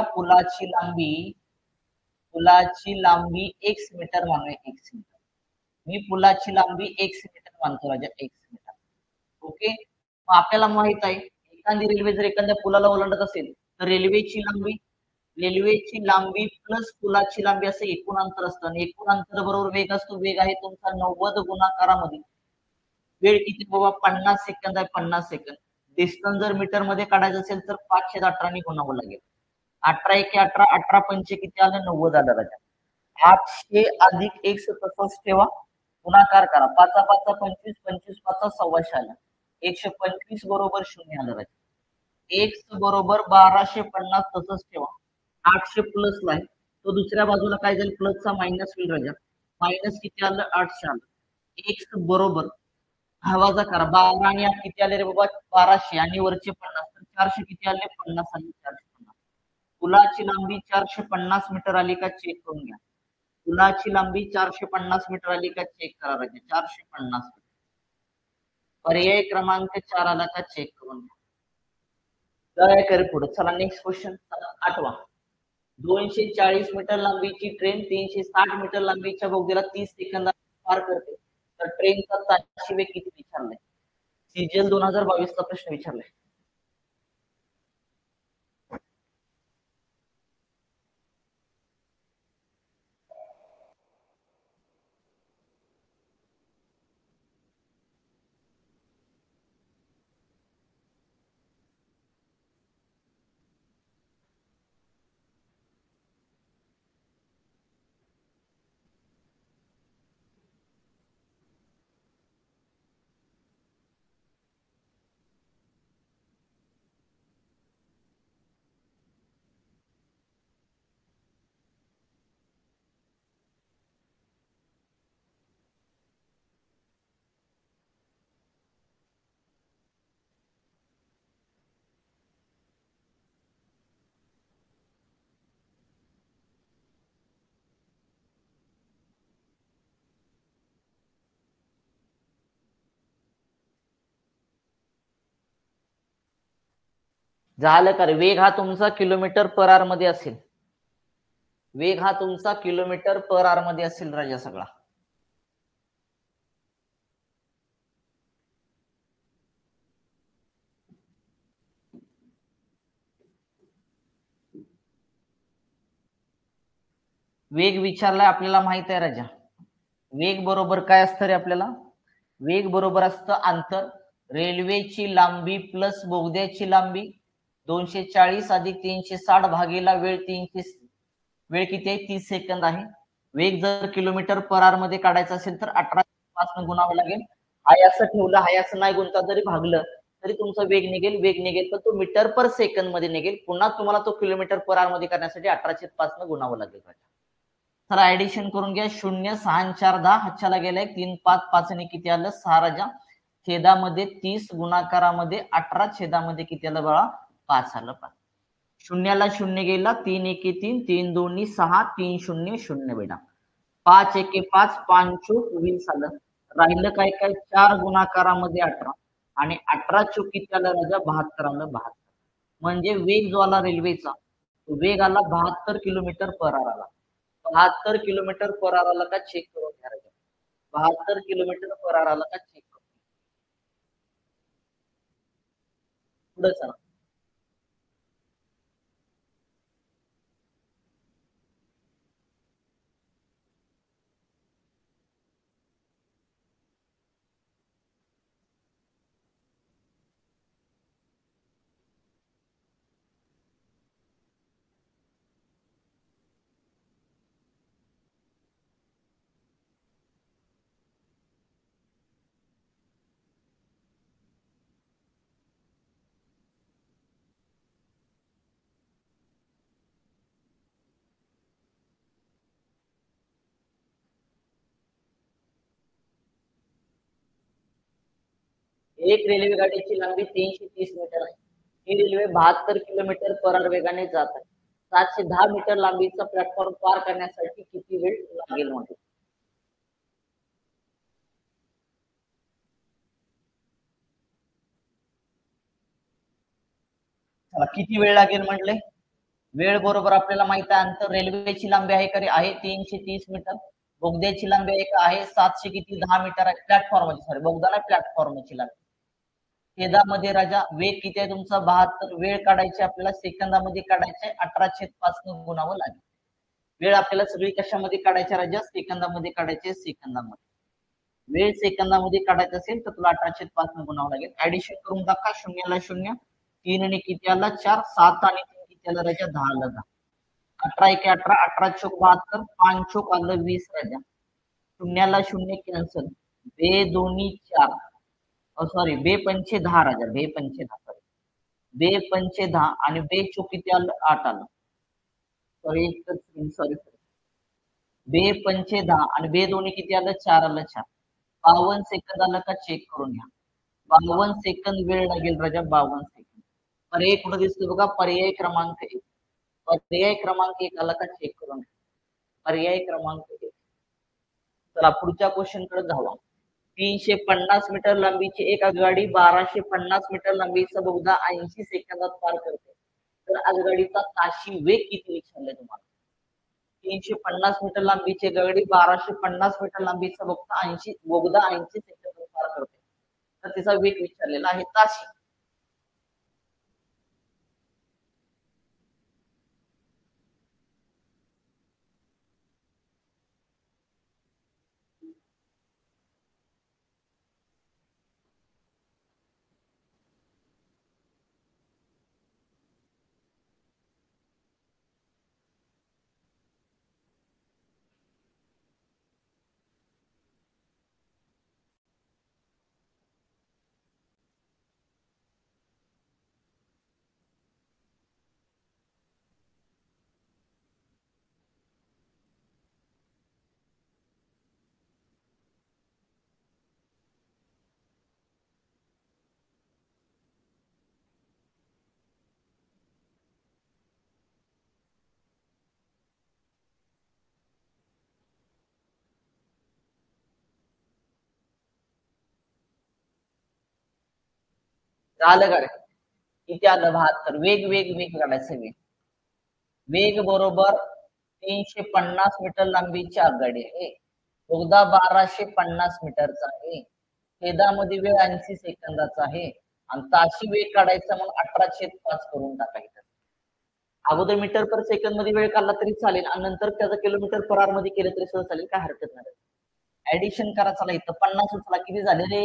पुलाची लांबी एक्स मीटर मानूया. X metre. मी पुलाची लांबी एक्स मीटर मानतो राजा. X metre. ओके. मग आपल्याला माहित आहे, एखादी रेल्वे जर एखाद्या पुलाला ओलांडत असेल, तर रेल्वेची लांबी प्लस पुलाची लांबी असं एकूण अंतर असतं, आणि एकूण अंतर बरोबर वेग असतो. वेग आहे तुमचा 90 गुणाकारामध्ये. वेळ किती बाबा? 50 सेकंद आहे. 50 सेकंद. डिस्टन्स जर मीटर मध्ये काढायचं असेल तर 5/18 ने गुणावं लागेल. 18 एके 18, 18 पंचे किती आलं? 90 आलं राजा. 800 अधिक एक्स तसाच ठेवा, गुणाकार करा. 5 5 25, 25 5 125 आलं. 125 बरोबर 0 आलं राजा. एक्स बरोबर 1250 तसंच ठेवा. 800 प्लस ला आहे, तो दुसऱ्या बाजूला काय जाईल? प्लसचा मायनस होईल राजा. मायनस किती आलं? 800 आलं. एक्स बरोबर हवाचा करा. 12 आणि 8 किती आले रे बाबा? 1200 आणि वरचे 50, तर 400 किती आले? 50 आणि 450. पुलाची लांबी 450 मीटर आली का चेक करून घ्या. पुलाची लांबी 450 मीटर आली का चेक करा राजा. 450. पर्याय क्रमांक 4 आला का चेक करून घ्या. काय करे पुढे. चला नेक्स्ट क्वेश्चन, 8वा. 240 मीटर लांबीची ट्रेन 360 मीटर लांबीच्या बोगद्याला 30 सेकंदात पार करते, तर ट्रेनचा ताशी वेग किती विचारलाय? सीजीएल 2022 चा प्रश्न विचारलाय. झालं का रे? वेग हा तुमचा किलोमीटर पर आवर मध्ये असेल. वेग हा तुमचा किलोमीटर पर आवर मध्ये असेल राजा सगळा. वेग विचारलाय आपल्याला माहित आहे राजा. वेग बरोबर काय असतं रे आपल्याला? वेग बरोबर असतं अंतर, रेल्वेची लांबी प्लस बोगद्याची लांबी 240 अधिक 360 भागीला वेळ 300. वेळ किती आहे? 30 सेकंद आहे. वेग जर किलोमीटर पर आवर मध्ये काढायचा असेल तर 18 ने गुणावं लागेल. हाय असं ठेवलं, हाय असं नाही गुणता जरी भागलं तरी तुमचा वेग निघेल पण तो मीटर पर सेकंद मध्ये निघेल. पुन्हा तुम्हाला तो किलोमीटर पर आवर मध्ये करण्यासाठी 18/5 ने गुणावं लागेल. चला ऍडिशन करून घ्या. 0 6 4 10 हातच्याला गेलाय 3 5 5 ने किती आलं? 6 राजा. छेदामध्ये 30 गुणाकारामध्ये 18 छेदामध्ये किती आलं बाळा? 5 आलं. 5 शून्याला शून्य गेला 3 एके 3 3 दोन्ही 6 3 0 0 बेटा 5 एके 5 5 चोक 20 आलं. राहिलं काय काय? 4 गुणाकारामध्ये 18 आणि 18 चोक किती आलं राजा? 72 आलं. 72 म्हणजे वेग जो आला रेल्वेचा वेग आला 72 किलोमीटर पर आवर आला. 72 किलोमीटर पर आवर आला का चेक करून घ्या राजा. 72 किलोमीटर पर आवर आला का चेक करून पुढे चला. एक रेल्वे गाडीची लांबी 330 मीटर आहे. ही रेल्वे 72 किलोमीटर पर आवर वेगाने जात आहे. 710 मीटर लांबीचा प्लॅटफॉर्म पार करण्यासाठी किती वेळ लागेल म्हणजे? चला किती वेळ लागेल म्हटले? वेळ बरोबर आपल्याला माहित आहे अंतर. रेल्वेची लांबी आहे का रे? आहे 330 मीटर. बोगद्याची लांबी आहे का? आहे 700 किती 10 मीटर आहे. प्लॅटफॉर्मची सॉरी बोगदा नाही प्लॅटफॉर्मची लांबी. छेदामध्ये राजा वेग किती आहे तुमचा? 72. वेळ काढायची आपल्याला सेकंदामध्ये काढायचे 18/5 ने गुणावं लागेल. वेळ आपल्याला सगळी कशामध्ये काढायच्या राजा? सेकंदामध्ये काढायचे. सेकंदामध्ये वेळ सेकंदामध्ये काढायचं असेल तर तुला 18/5 ने गुणावं लागेल. ऍडिशन करून टाका. शून्याला शून्य 3 ने किती आला? 4 7 आणि 3 किती आलं राजा? 10 आलं. 10 18 एके 18 18 चोक 72 5 चोक आलं 20 राजा. शून्याला शून्य कॅन्सल. बे दोन्ही 4 सॉरी बे पंचे 10 राजा. बे पंचे 10 सॉरी बे पंचे 10 आणि बे चोक किती आलं? 8 आलं. सॉरी सॉरी बे पंचे 10 आणि बे दोन्ही किती आलं? 4 आलं. 4 52 सेकंद आलं का चेक करून घ्या. 52 सेकंद वेळ लागेल राजा. 52 सेकंद. पर्याय कुठं दिसतो बघा? पर्याय क्रमांक 1. पर्याय क्रमांक 1 आला का चेक करून घ्या. पर्याय क्रमांक 1. चला पुढच्या क्वेश्चन कडे जाऊया. 350 मीटर लांबीची एक आगगाडी 1250 मीटर लांबीचा बोगदा 80 सेकंदात पार करते. तर आगगाडीचा ताशी वेग किती विचारलाय तुम्हाला? 350 मीटर लांबीची गाडी 1250 मीटर लांबीचा बोगदा 80 सेकंद पार करते. तर तिचा वेग विचारलेला आहे ताशी. झालं गाड्या. किती आलं 72. वेग काढायचा वेग. वेग बरोबर 350 मीटर लांबीची आगगाडी आहे. बोगदा 1250 मीटरचा आहे. छेदामध्ये वेळ 80 सेकंदाचा आहे. आणि ताशी वेग काढायचा म्हणून 18/5 करून टाकायचं. अगोदर मीटर पर सेकंद मध्ये वेळ काढला तरी चालेल आणि नंतर त्याचं किलोमीटर पर आवर मध्ये केलं तरी सुद्धा चालेल, काय हरकत नाही. ऍडिशन करा चला इथं 50 उचला किती झाले रे?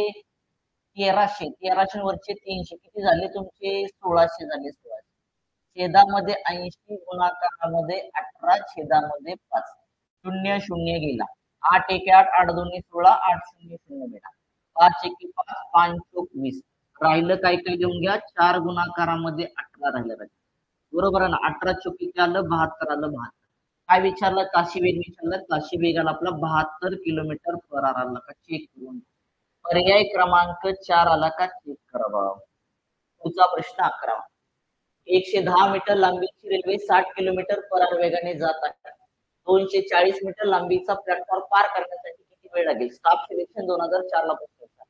1300 वरचे 300 किती झाले तुमचे? 1600 झाले 1600. छेदामध्ये 80 गुणाकारामध्ये 18 छेदामध्ये 5. 0 0 गेला. 8 1 8 8 2 16 8 0 0 गेला. 5 1 5 5 चोक 20. राहिलं काय काय घेऊन घ्या. 4 गुणाकारामध्ये 18 राहिलं. बरोबर आहे ना? 18 चोक किती आलं? 72 आलं. 72. काय विचारलं? ताशी वेग विचारलं. ताशी वेग आला आपला 72 किलोमीटर पर आवर आला का चेक करून. पर्याय क्रमांक 4 आला का चेक करावा. पुढचा प्रश्न 11. 110 मीटर लांबीची रेल्वे 60 किलोमीटर पर आवर वेगाने जात आहे. 240 मीटर लांबीचा प्लॅटफॉर्म पार करण्यासाठी किती वेळ लागेल? स्टाफ सिलेक्शन 2004 ला प्रश्न होता.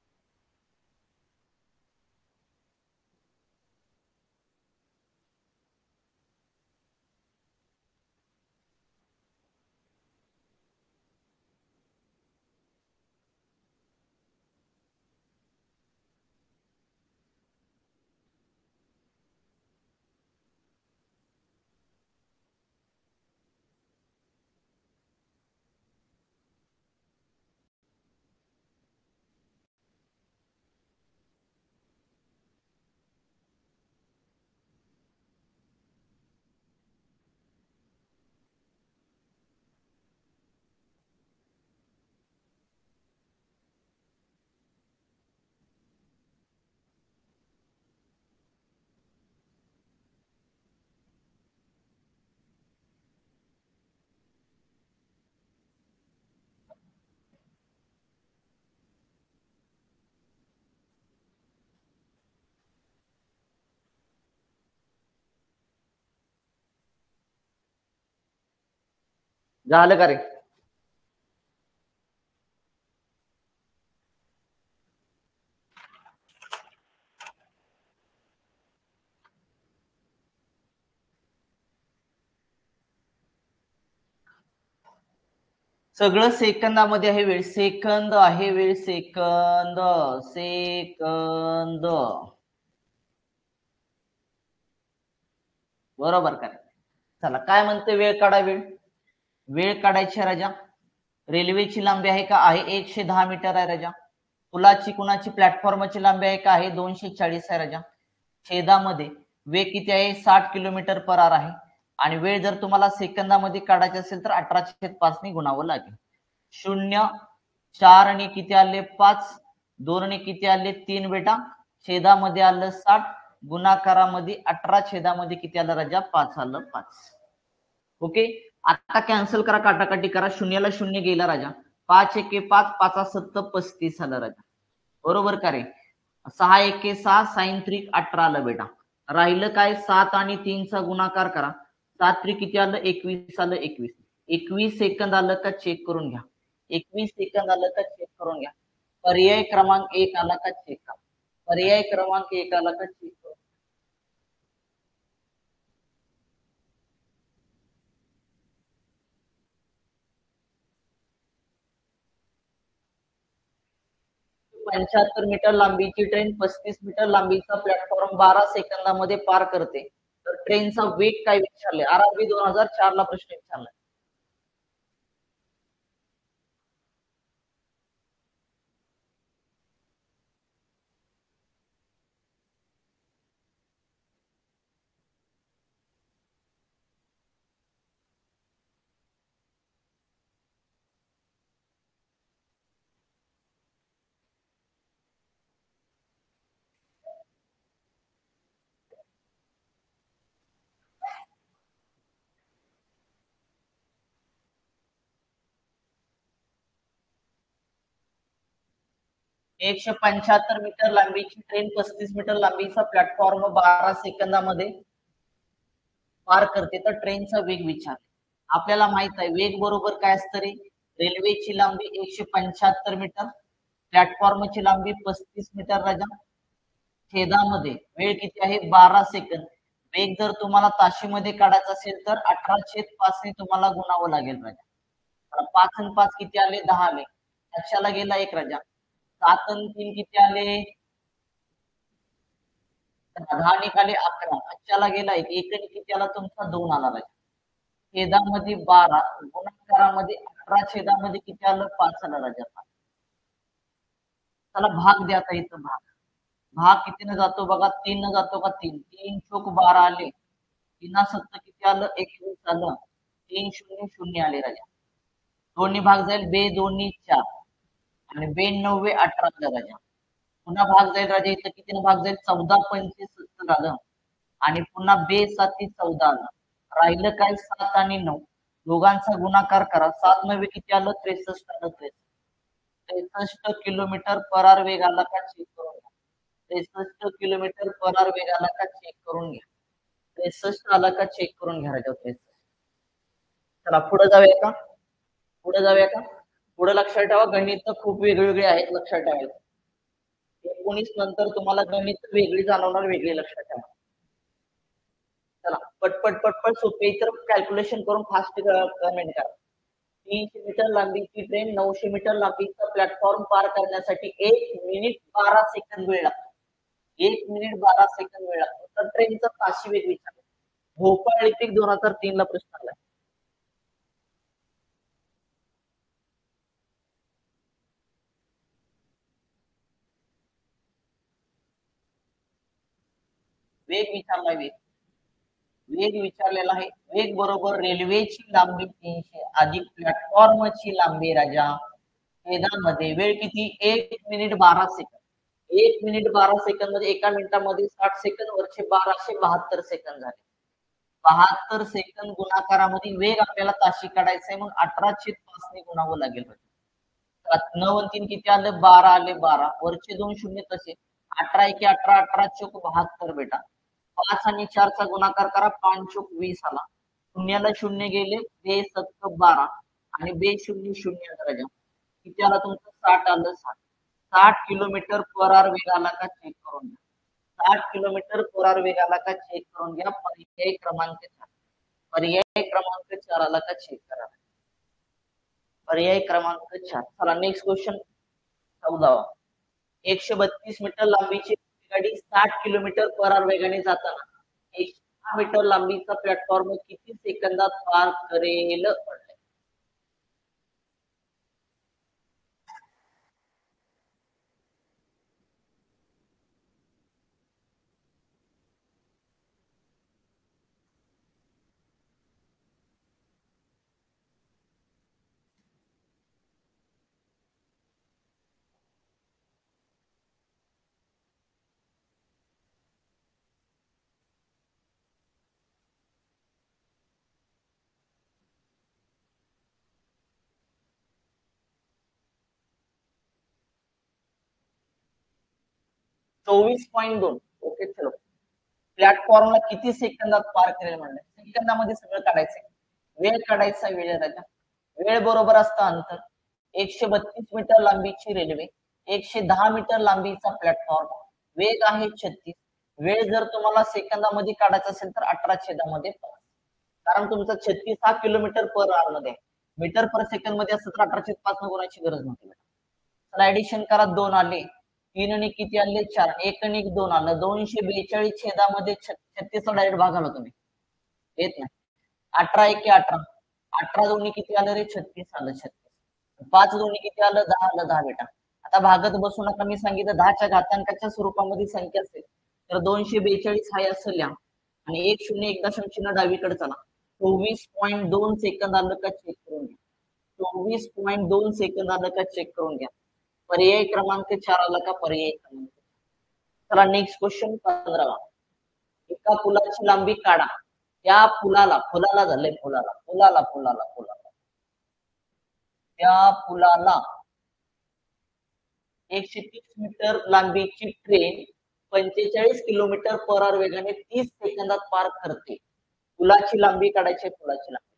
झालं का रे? सगळं सेकंदामध्ये आहे वेळ. सेकंद आहे वेळ. Second second. बरोबर का? चला काय म्हणते वेळ काढा. वेळ काढायची आहे राजा. रेल्वेची लांबी आहे का? आहे 110 मीटर आहे राजा. पुलाची कुणाची प्लॅटफॉर्मची लांबी आहे का? आहे 240 आहे राजा. छेदामध्ये वेग किती आहे? 60 किलोमीटर पर आवर आहे. आणि वेळ जर तुम्हाला सेकंदामध्ये काढायची असेल तर 18/5 ने गुणावं लागेल. 0 4 ने किती आले? 5. 2 ने किती आले? 3 बेटा. छेदामध्ये आलं 60. गुणाकारामध्ये 18. छेदामध्ये किती आलं राजा? 5 आलं. 5. ओके. आता कॅन्सल करा. काटाकाटी करा. 0ला 0 गेला राजा. 5 1 5 5 7 35 आलं राजा. बरोबर का रे? 6 1 6 साइन 3 18 आलं बेटा. राहिलं काय? 7 आणि 3चा गुणाकार करा. 7 3 किती आलं? 21 आलं. 21. 21 सेकंद आलं का चेक करून घ्या. 21 सेकंद आलं का चेक करून घ्या. पर्याय क्रमांक 1 आला का चेक करा. पर्याय क्रमांक 1 आला का चेक करा. 175 मीटर लांबीची ट्रेन 35 मीटर लांबीचा प्लॅटफॉर्म 12 सेकंदामध्ये पार करते, तर ट्रेनचा वेग काय विचारले? RRB 2004 ला प्रश्न विचारलाय. 175 मीटर लांबीची ट्रेन 35 मीटर लांबीचा प्लॅटफॉर्म 12 सेकंदामध्ये पार करते, तर ट्रेनचा वेग विचार. आपल्याला माहित आहे वेग बरोबर काय असतं रे? रेल्वेची लांबी 175 मीटर, प्लॅटफॉर्मची लांबी 35 मीटर राजा, छेदामध्ये वेळ किती आहे? 12 सेकंद. वेग जर तुम्हाला ताशीमध्ये काढायचा असेल तर 18/5 ने तुम्हाला गुणावं लागेल राजा. 5 आणि 5 किती आले? 10 आले. लक्षाला गेला एक राजा. 7 आणि 3 किती आले? 10 निघाले 11. लक्षाला गेला एक. एक आणि किती आला तुमचा? 2 आला राजा. छेदामध्ये 12, गुणाकारामध्ये 18, छेदामध्ये किती आलं? 5 आलं राजा. चला भाग द्या आता इथं भाग. भाग कितीने जातो बघा? 3 न जातो का? 3. 3 चोक 12 आले. 3 सत्त किती आलं? 21 आलं. 3 शून्य शून्य आले राजा. दोन्ही भाग जाईल. बे दोन्ही 4 आणि बे 9 18 आलं राजा. पुन्हा भाग जाईल राजा. इथं कितीने भाग जाईल? 14 पंचे 70 आलं आणि पुन्हा बे 7 14 आलं. राहिलं काय? 7 आणि 9. दोघांचा गुणाकार करा. 7 9 किती आलं? 63 आलं. 63 किलोमीटर पर आवर वेग आला का चेक करून घ्या. 63 किलोमीटर पर आवर वेग आला का चेक करून घ्या. 63 आला का चेक करून घ्या राजा. 63. चला पुढे जाऊया का? पुढे जाऊया का? पुढे लक्षात ठेवा गणित खूप वेगवेगळे आहेत, लक्षात ठेवायचं. 19 नंतर तुम्हाला गणित वेगळी जाणवणार, वेगळी लक्षात ठेवा. चला पटपट पटपट सोपे तर कॅल्क्युलेशन करून फास्ट कमेंट करा. 300 मीटर लांबीची ट्रेन 900 मीटर लांबीचा प्लॅटफॉर्म पार करण्यासाठी 1 मिनिट 12 सेकंद वेळ लागतो. 1 मिनिट 12 सेकंद वेळ लागतो. तर ट्रेनचा ताशी वेग विचारला. भोपाळ इलेक्ट्रिक 2003 ला प्रश्न आला. वेग विचारलाय वेग. वेग विचारलेला आहे. वेग बरोबर रेल्वेची लांबी 300 अधिक प्लॅटफॉर्मची लांबी राजा छेदामध्ये वेळ किती? 1 मिनिट 12 सेकंद. 1 मिनिट 12 सेकंद मध्ये एका मिनिटामध्ये 60 सेकंद वरचे 1272 सेकंद झाले. 72 सेकंद गुणाकारामध्ये वेग आपल्याला ताशी काढायचा आहे, म्हणून 18/5 ने गुणावं लागेल. 9 आणि 3 किती आलं? 12 आले. 12 वरचे 2 शून्य तसे. 18 एके 18, 18 चोक 72 बेटा. 5 आणि 4 चा गुणाकार करा. 5 चोक 20 आला. शून्याला शून्य गेले. बे 7 12 आणि बे शून्य शून्य आलं राजा. किती आला तुमचं? 60 आलं. 60 किलोमीटर पर आवर वेग आला का चेक करून घ्या. 60 किलोमीटर पर आवर वेग आला का चेक करून घ्या. पर्याय क्रमांक 4. पर्याय क्रमांक 4 आला का चेक करा. पर्याय क्रमांक 4. चला नेक्स्ट क्वेश्चन 14. 132 मीटर लांबीची गाडी 60 किलोमीटर पर आवर वेगाने जाताना 106 मीटर लांबीचा प्लॅटफॉर्म किती सेकंदात पार करेल? 24.2. ओके चलो. प्लॅटफॉर्मला किती सेकंदात पार करेल म्हणलं? सेकंदामध्ये सगळं काढायचंय. वेळ काढायचा वेळ राजा. वेळ बरोबर असतं अंतर. 132 मीटर लांबीची रेल्वे, 110 मीटर लांबीचा प्लॅटफॉर्म, वेग आहे 36. वेळ जर तुम्हाला सेकंदामध्ये काढायचा असेल तर 18 छेदामध्ये 5. कारण तुमचा 36 हा किलोमीटर पर आवर मध्ये आहे. मीटर पर सेकंद मध्ये असतं तर 18/5 न गुणायची गरज नव्हती. चला ऍडिशन करा. 2 आले. तीन आणि किती आले 4, एक आणि एक 2 आलं. 242 छेदामध्ये 36 डायरेक्ट भागाला तुम्ही. येत नाही. 18 एके 18. 18 दोन्ही किती आलं रे? 36 आलं 36. 5 दोन्ही किती आलं? 10 आलं 10 बेटा. आता भागत बसू नका. मी सांगितलं 10च्या घातांकाच्या स्वरूपामध्ये संख्या असेल तर 242 हाय असं लिहा आणि 1 0 1 दशांश चिन्ह डावीकडे चला. 24.2 सेकंद आलं का चेक करून घ्या. 24.2 सेकंद आलं का चेक करून घ्या. पर्याय क्रमांक 4 आला का? पर्याय क्रमांक. चला नेक्स्ट क्वेश्चन 15वा. एका पुलाची लांबी काढा. त्या फुलाला झालंय फुलाला. त्या फुलाला 130 मीटर लांबीची ट्रेन 45 किलोमीटर पर आवर वेगाने 30 सेकंदात पार करते. फुलाची लांबी काढायची. फुलाची लांबी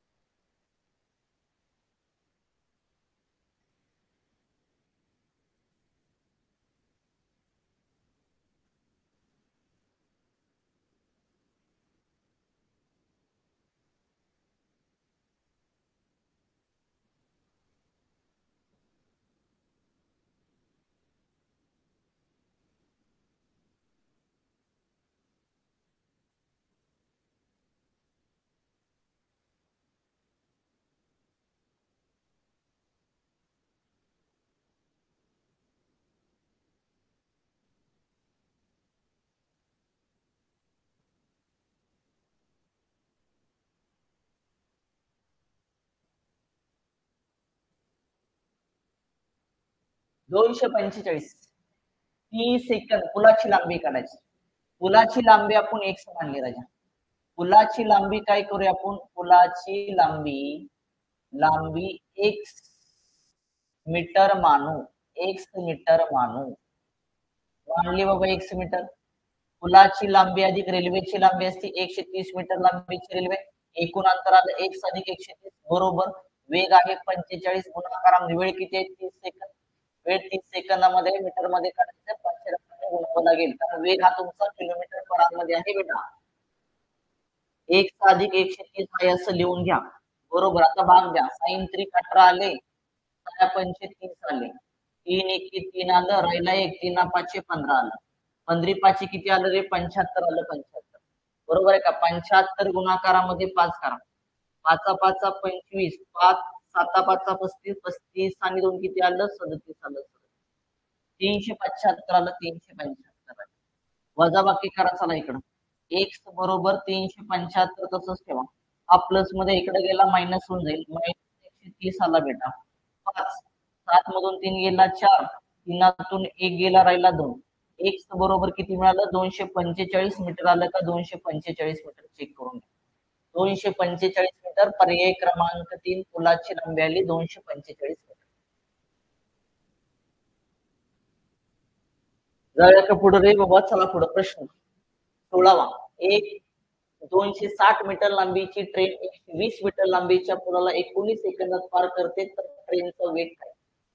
245 30 सेकंद पुलाची लांबी काढायची. पुलाची लांबी आपण एक मानली राजा. पुलाची लांबी काय करूया आपण? पुलाची लांबी एक मीटर मानू. एक मीटर मानू. मानली बाबा 1 मीटर. पुलाची लांबी अधिक रेल्वेची लांबी असते 130 मीटर लांबीची रेल्वे. एकूण अंतर आलं 1 अधिक 130 बरोबर. वेग आहे 45 गुणाकारामध्ये वेळ किती आहे? 30 सेकंद. वेळ 30 सेकंदामध्ये मीटर मध्ये काढायचं 500 गुणावं लागेल कारण वेग हा तुमचा किलोमीटर पर आवर मध्ये आहे बेटा. 1 अधिक 130 आहे असं लिहून घ्या. बरोबर. आता भाग द्या. साइन त्रिक 18 आले. 6 30 आले. 3 एके 3 आलं. राहिला 1 3 5 15 आलं. 15 5 किती आलं रे? 75 आलं. 75 बरोबर आहे का? 75 गुणाकारामध्ये 5 करा. 5 5 25 5 7 5 35 35 आणि 2 किती आलं? 37 आलं. 375 आलं. 375 वजा बाकी करा. चला इकडं एक्स बरोबर 375 तसंच ठेवा. हा प्लस मध्ये इकडे गेला मायनस होऊन जाईल. -130 आला बेटा. 5 7 मधून 3 गेला 4 3तून 1 गेला राहिला 2. एक्स बरोबर किती मिळालं? 245 मीटर आलं का? 245 मीटर चेक करून घ्या. 245 मीटर. पर्याय क्रमांक 3 पुलाची लांबी आली 245 मीटर. जाऊया का पुढे रे बाबा? चला पुढे प्रश्न 16वा. एक 260 मीटर लांबीची ट्रेन 120 मीटर लांबीच्या पुलाला 19 सेकंदात पार करते तर ट्रेनचा वेग काय?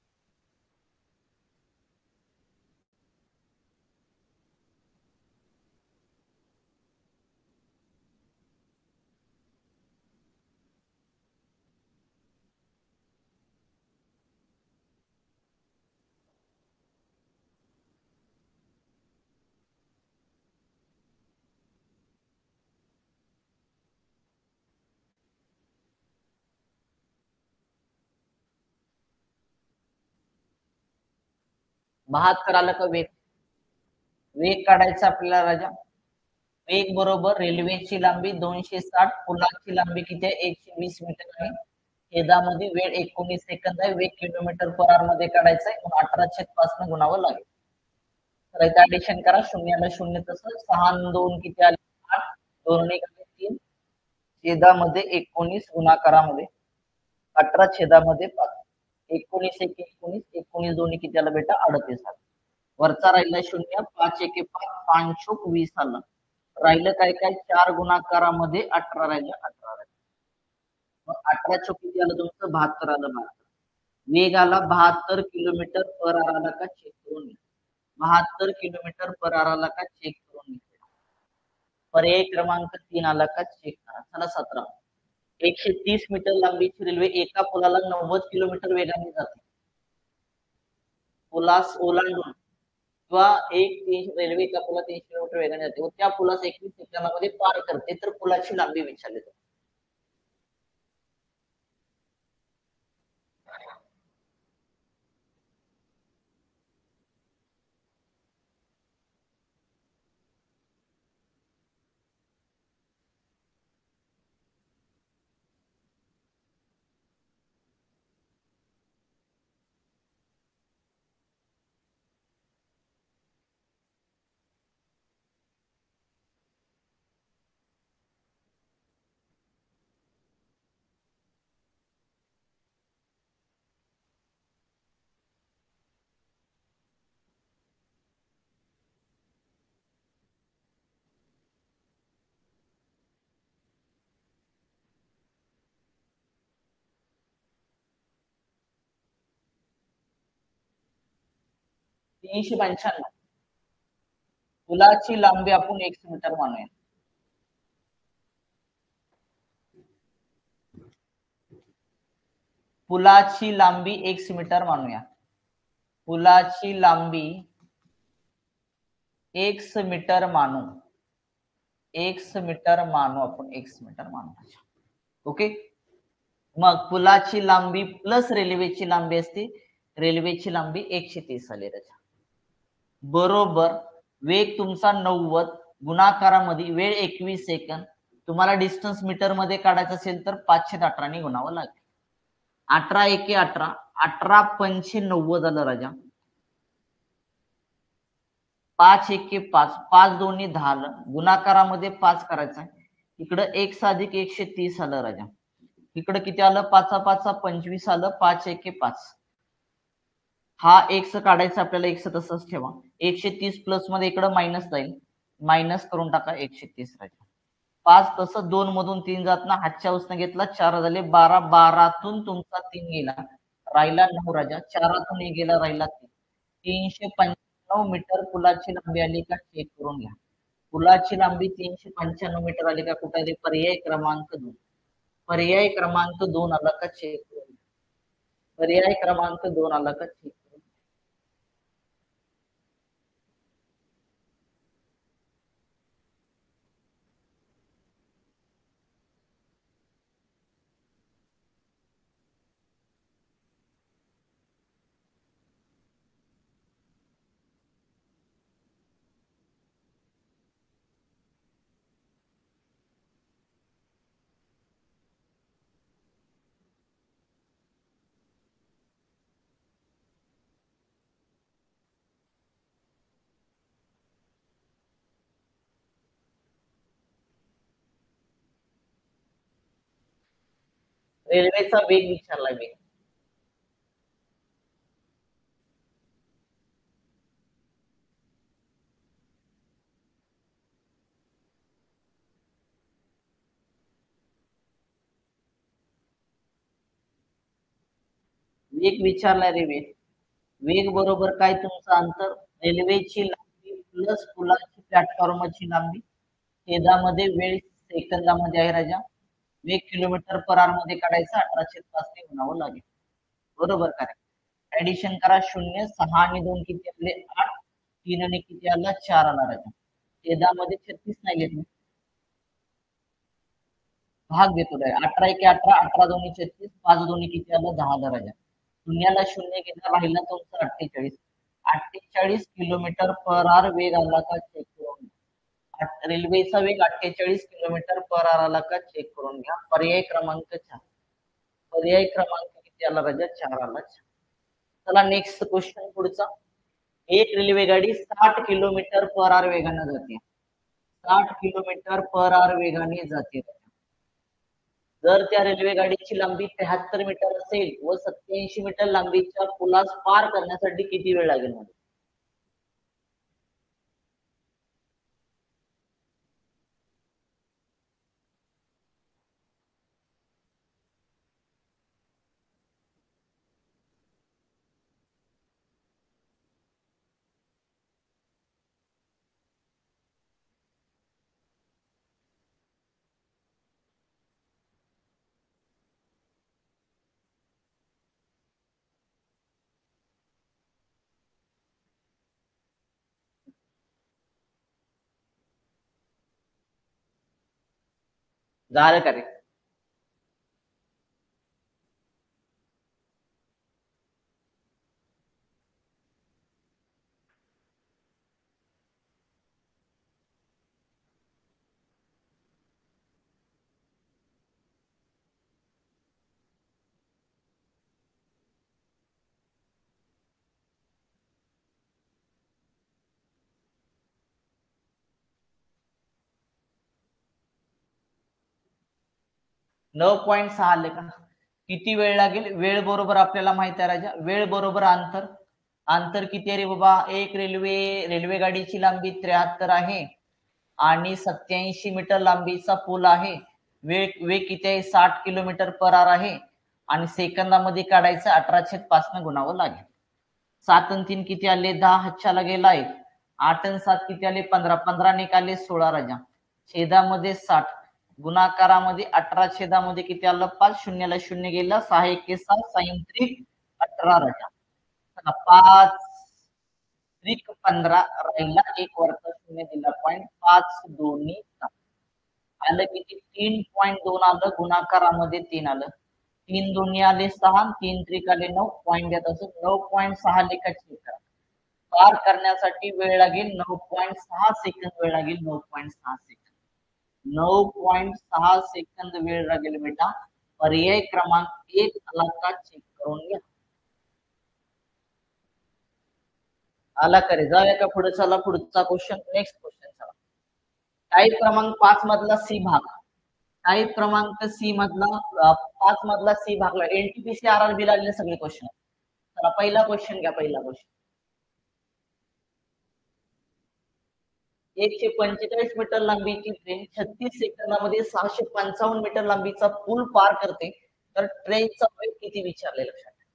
बहात्तर आलं का वेग? वेग काढायचा आपल्याला राजा. वेग बरोबर रेल्वेची लांबी 260 पुलाची लांबी किती आहे? 120 मीटर आहे. छेदामध्ये वेळ 19 सेकंद आहे. वेग किलोमीटर पर आवर मध्ये काढायचा आहे. 18/5 ने गुणावं लागेल. तर इथे ऍडिशन करा. शून्याला शून्य तसं 6 2 किती आले? 8 2 1 3 छेदामध्ये 19 गुणाकारामध्ये 18 छेदामध्ये 5 19 1 19 19 दोन्ही किती आलं बेटा? 38 आलं. वरचा राहिला 0 5 1 5 5 चोक 20 आलं. राहिलं काय काय? 4 गुणाकारामध्ये 18 राहिलं 18 राहिलं. मग 18 चोक किती आलं तुमचं? 72 आलं. 72 वेग आला 72 किलोमीटर पर आवर आला का? चेक करून घ्या. 72 किलोमीटर पर आवर आला का? चेक करून घ्या. पर्याय क्रमांक 3 आला का? चेक करा. चला 17. 130 मीटर लांबीची रेल्वे एका पुलाला 90 किलोमीटर वेगाने जाते. पुलास ओलांडून किंवा एक रेल्वे एका पुलात 300 किलोमीटर वेगाने जाते व त्या पुलास 21 सेकंदामध्ये पार करते, तर पुलाची लांबी विचारली जाते. 395. पुलाची लांबी आपण 1 मीटर मानूया. पुलाची लांबी 1 मीटर मानूया. पुलाची लांबी 1 मीटर मानू. 1 मीटर मानू आपण 1 मीटर मानू. ओके. मग पुलाची लांबी प्लस रेल्वेची लांबी असते. रेल्वेची लांबी 130 आली त्याच्या. बरोबर. वेग तुमचा 90 गुणाकारामध्ये वेळ 21 सेकंद. तुम्हाला डिस्टन्स मीटरमध्ये काढायचं असेल तर 518 ने गुणावं लागेल. 18 एके 18, 18 पंचे 90 आलं राजा. 5 एके 5, 5 दोन्ही 10 आलं. गुणाकारामध्ये 5 करायचा. इकडं 1 अधिक 130 आलं राजा. इकडं किती आलं? 5 5 25 आलं. 5 एके 5. हा एक्स काढायचा आपल्याला, एक्स तसंच ठेवा. 130 प्लस मध्ये इकडं मायनस जाईल. मायनस करून टाका 130 राजा. 5 तसं 2 मधून 3 जात ना, हातच्या उसने घेतला 4 झाले 12, 12तून तुमचा 3 गेला. राहिला 9 राजा. 4तून 1 गेला राहिला 3. 395 मीटर पुलाची लांबी आली का चेक करून घ्या. पुलाची लांबी 395 मीटर आली का? कुठे आली? पर्याय क्रमांक 2. पर्याय क्रमांक 2 आला का चेक करून घ्या. पर्याय क्रमांक 2 आला का चेक करून घ्या. रेल्वेचा वेग विचारला मी. वेग विचारलाय रे वेग. वेग बरोबर काय तुमचं अंतर? रेल्वेची लांबी प्लस पुलाची प्लॅटफॉर्मची लांबी. छेदामध्ये वेळ सेकंदामध्ये आहे राजा. वेग किलोमीटर पर आवर मध्ये काढायचा. 18/5 ने गुणावं लागेल. बरोबर काय? ऍडिशन करा. 0, 6 आणि 2 किती आले? 8. 3 आणि किती आला? 4 आला राजा. छेदामध्ये 36 नाही घेतले. भाग देतो आहे. 18 एके 18, 18 दोन्ही 36, 5 दोन्ही किती आलं? 10 आलं राजा. शून्याला शून्य गेला, राहिला तुमचा 48. 48 किलोमीटर पर आवर वेग आला का चेक करून घ्या. रेल्वेचा वेग 48 किलोमीटर पर आवर आला का चेक करून घ्या. पर्याय क्रमांक 4. पर्याय क्रमांक किती आला राजा? 4 आला. चला नेक्स्ट क्वेश्चन पुढचा. एक रेल्वे गाडी 60 किलोमीटर पर आवर वेगाने जाते. 60 किलोमीटर पर आवर वेगाने जाते. जर त्या रेल्वे गाडीची लांबी 73 मीटर असेल व 87 मीटर लांबीच्या पुलास पार करण्यासाठी किती वेळ लागेल? झालं का रे? 9.6 आले का? किती वेळ लागेल? वेळ बरोबर आपल्याला माहिती आहे राजा. वेळ बरोबर अंतर. अंतर किती आहे रे बाबा? एक रेल्वे गाडीची लांबी 73 आहे आणि 87 मीटर लांबीचा पूल आहे. वेग वेग किती आहे? 60 किलोमीटर पर आवर आहे आणि सेकंदामध्ये काढायचं 18/5 न गुणावं लागेल. 7 आणि 3 किती आले? 10 हातच्याला गेला 1. 8 आणि 7 किती आले? 15. 15 ने आले 16 राजा. छेदामध्ये 60. गुणाकारामध्ये 18 छेदामध्ये किती आलं? 5. शून्याला शून्य गेलं. 6 एके 6. 6 त्रिक 18 राजा. 5 त्रिक 15 राहिला 1 वरचा शून्य दिला पॉईंट. 5 दोन्ही 7. आलं किती? 3.2 आलं. गुणाकारामध्ये 3 आलं. 3 दोन्ही आले 6. 3 त्रिक आले 9. पॉईंट द्यायचा असं 9.6 लेखाची करा. पार करण्यासाठी वेळ लागेल 9.6 सेकंद वेळ लागेल. 9.6 सेकंद. 9.6 सेकंद वेळ लागेल बेटा. पर्याय क्रमांक 1 आला का चेक करून घ्या. आला का रे? जाऊया का पुढे? चला पुढचा क्वेश्चन. नेक्स्ट क्वेश्चन चला. टाईप क्रमांक 5 मधला सी भाग. टाईप क्रमांक सी मधला 5 मधला सी भागला. एनटीपीसी आरआरबी लागले सगळे क्वेश्चन. चला पहिला क्वेश्चन घ्या. पहिला क्वेश्चन. 145 मीटर लांबीची ट्रेन 36 सेकंदामध्ये 655 मीटर लांबीचा पूल पार करते, तर ट्रेनचा वेग किती विचारले? लक्षात ठेवा.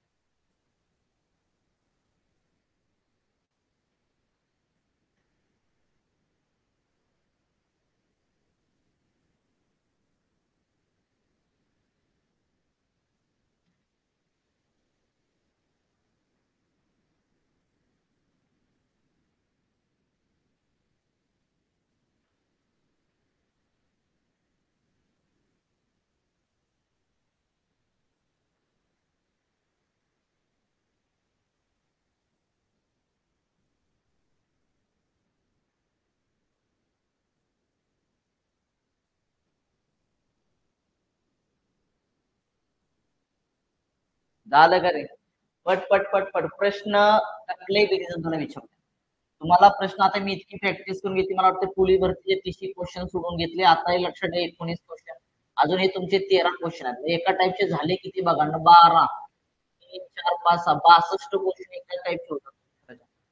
झालं का रे? पट पट पट पट प्रश्न टाकले तुला विचारतो. तुम्हाला प्रश्न आता मी इतकी प्रॅक्टिस करून घेतली. मला वाटतं पोलीस भरतीचे 30 क्वेश्चन सोडून घेतले. आता हे लक्षात ठेवा 19 क्वेश्चन. अजून हे तुमचे 13 क्वेश्चन आहेत. एका टाईपचे झाले किती बघा ना? 12, 3, 4, 5, 6, 62 क्वेश्चन एका टाईपचे होतात.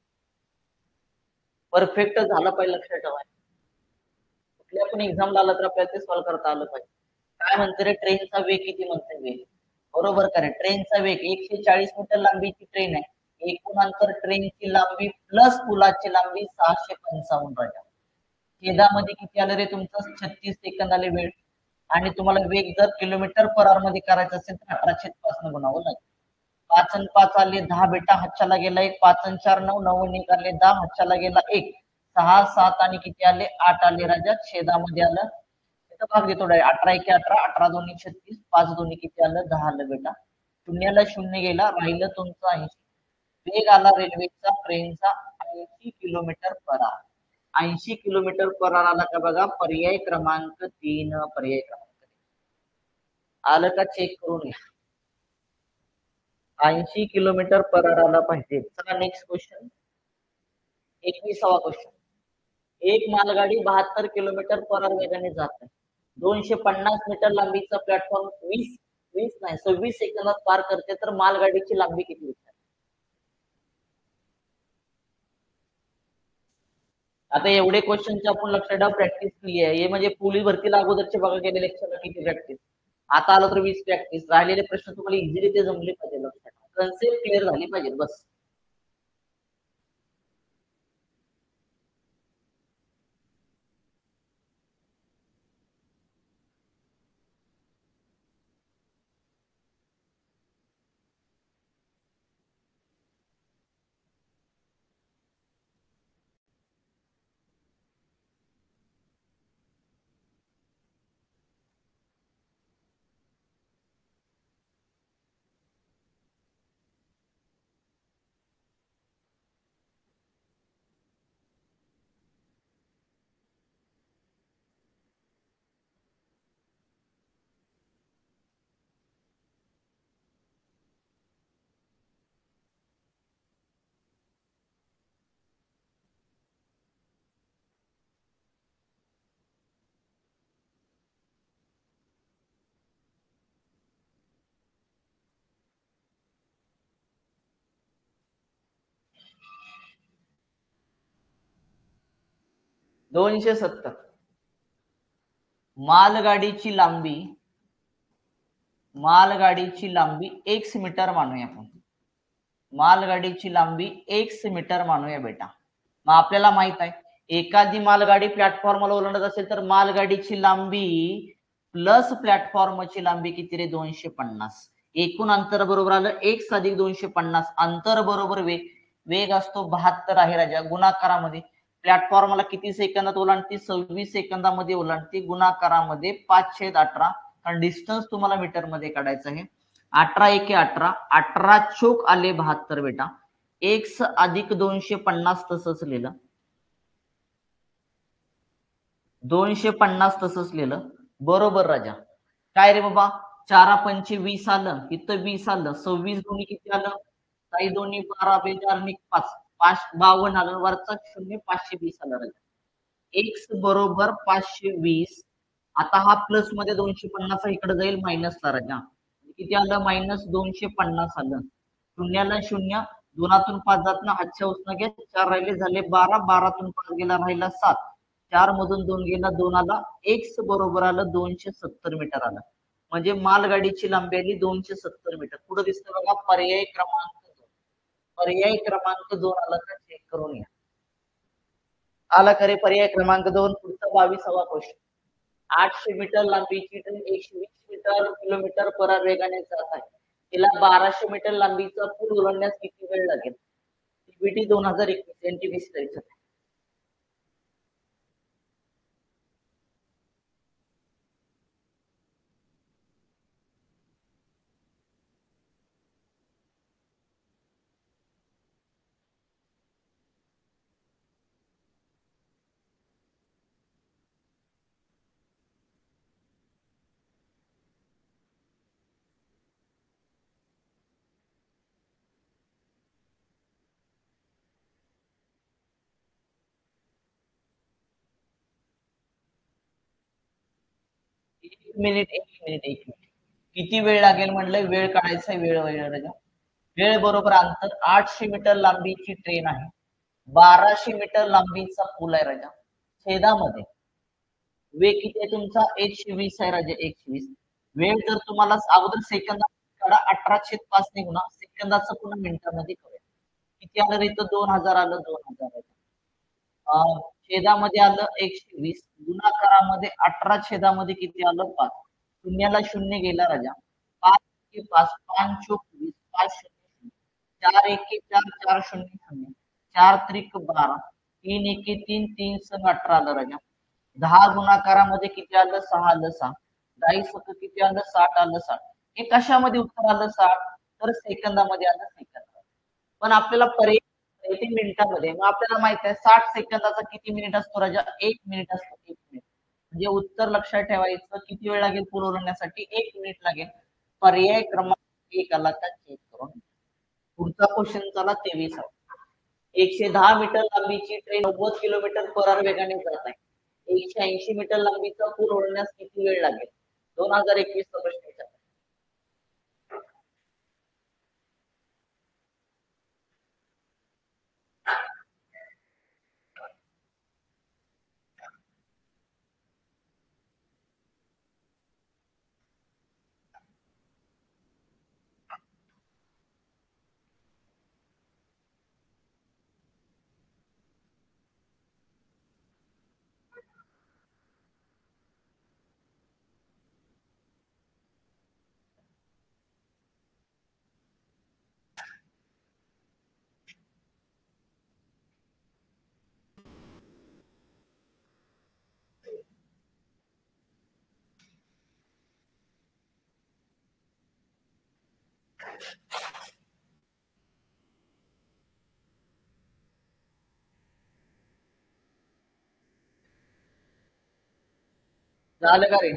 परफेक्ट झालं पाहिजे लक्षात ठेवा. कुठल्या पण एक्झामला आलं तर आपल्याला ते सॉल्व्ह करता आलं पाहिजे. काय म्हणते रे? ट्रेनचा वेग किती म्हणते वेग? बरोबर का रे? ट्रेनचा वेग 140 मीटर लांबीची ट्रेन आहे. एकूण अंतर ट्रेनची लांबी प्लस पुलाची लांबी 655 राजा. छेदामध्ये किती आलं रे तुमचं? 36 सेकंद आले वेळ. आणि तुम्हाला वेग जर किलोमीटर पर आवर मध्ये करायचा असेल तर 18/5 गुणावं लागेल. 5 आणि 5 आले 10 बेटा. हातच्याला गेला 1. 5 आणि 4 9. 9 आणि 1 आले 10. हातच्याला गेला 1. 6 7 आणि किती आले? 8 आले राजा. छेदामध्ये आलं. इथं भाग देतो. 18 एके 18. 18 दोन्ही 36. 5 दोन्ही किती आलं? 10 आलं बेटा. शून्याला शून्य गेला. राहिलं तुमचं 80. वेग आला रेल्वेचा ट्रेनचा 80 किलोमीटर पर आवर. 80 किलोमीटर पर आवर आला का बघा? पर्याय क्रमांक 3. पर्याय क्रमांक 3. आलं का? चेक करून घ्या. 80 किलोमीटर पर आवर आला पाहिजे. चला नेक्स्ट क्वेश्चन. 21वा क्वेश्चन. एक मालगाडी 72 किलोमीटर पर आवर वेगाने जात आहे. 250 मीटर लांबीचा प्लॅटफॉर्म 26 सेकंदात पार करते, तर मालगाडीची लांबी किती विचार? आता एवढे क्वेश्चनची आपण लक्षात ठेवा प्रॅक्टिस केली आहे. हे म्हणजे पोलीस भरतीला अगोदरचे बघा गेले लेक्चरला किती प्रॅक्टिस. आता आलं तर 20 प्रॅक्टिस. राहिलेले प्रश्न तुम्हाला इझिली ते जमले पाहिजे. लक्षात ठेवा. कन्सेप्ट क्लिअर झाली पाहिजे बस. 270. मालगाडीची लांबी x मीटर मानूया आपण. मालगाडीची लांबी x मीटर मानूया बेटा. मग आपल्याला माहित आहे एखादी मालगाडी प्लॅटफॉर्मला ओलांडत असेल तर मालगाडीची लांबी प्लस प्लॅटफॉर्मची लांबी किती रे? 250. एकूण अंतर बरोबर आलं x अधिक 250. अंतर बरोबर वेग असतो 72 आहे राजा. गुणाकारामध्ये प्लॅटफॉर्मला किती सेकंदात ओलांडते? 26 सेकंदामध्ये ओलांडते. गुणाकारामध्ये 5/18. कारण डिस्टन्स तुम्हाला मीटर मध्ये काढायचं आहे. 18 एके 18. 18 चोक आले 72 बेटा. x अधिक 250 तसंच लिहिलं. 250 तसंच लिहिलं. बरोबर राजा. काय रे बाबा? 4×5 20 आलं. इथं 20 आलं. 26 दोन्ही किती आलं? काही दोन्ही 12 बेचार 5 52 आलं. वरचा 0 520 आलं राजा. x बरोबर 520. आता हा प्लस मध्ये 250 इकडे जाईल मायनसला राजा. किती आलं? -250 आलं. शून्याला 0. 2तून 5 जात ना. हातच्या उसनं घ्या. 4 राहिले झाले 12. 12तून 5 गेला राहिला 7. 4 मधून 2 गेला 2 आला. x बरोबर आलं 270 मीटर आलं. म्हणजे मालगाडीची लांबी आली 270 मीटर. पुढे दिसतं बघा पर्याय क्रमांक 2. पर्याय क्रमांक 2 आला का चेक करून या. आला खरे पर्याय क्रमांक 2. पुढचा 22वा क्वेश्चन. 800 मीटर लांबीची ट्रेन 120 किलोमीटर पर वेगाने जात आहे. तिला 1200 मीटर लांबीचा पूल ओलांडण्यास किती वेळ लागेल? सीबीटी 2021 NTPC परीक्षा. एक मिनिट. किती वेळ लागेल म्हटलं? वेळ काढायचा. वेळ राजा. वेळ बरोबर अंतर 800 मीटर लांबीची ट्रेन आहे. 1200 मीटर लांबीचा पूल आहे राजा. छेदामध्ये वेग किती आहे तुमचा? 120 आहे राजा. 120. वेळ जर तुम्हाला अगोदर सेकंदात काढा. 18/5 निघून सेकंदाचं पुन्हा मिनिटामध्ये करूया. किती आलं रे? इथं 2000 आलं. 2000 छेदामध्ये आलं 120. गुणाकारामध्ये 18 छेदामध्ये किती आलं? 5. शून्याला 0 गेला राजा. 5 एके 5. 5 चोक 20. 5 शून्य 4 एके 4. 4 शून्य 0. 4 त्रिक 12. 3 एके 3. 3 संग 18 आलं राजा. 10 गुणाकारामध्ये किती आलं? 6 आलं. 6. 10 सक किती आलं? 60 आलं. 60. हे कशामध्ये उत्तर आलं? 60. तर सेकंदामध्ये आलं. सेकंद. पण आपल्याला पर्याय ते मिनिटामध्ये. मग आपल्याला माहित आहे 60 सेकंदाचा किती मिनिट असतो राजा? 1 मिनिट असतो. 1 मिनिट. म्हणजे उत्तर लक्षात ठेवायचं. किती वेळ लागेल पूल ओलांडण्यासाठी? 1 मिनिट लागेल. पर्याय क्रमांक 1 आला का चेक करून. पुढचा क्वेश्चन चला 23. 110 मीटर लांबीची ट्रेन 90 किलोमीटर पर वेगाने जात आहे. 180 मीटर लांबीचा पूल ओलांडण्यास किती वेळ लागेल? 2021 चा प्रश्न विचार. झालं का रे?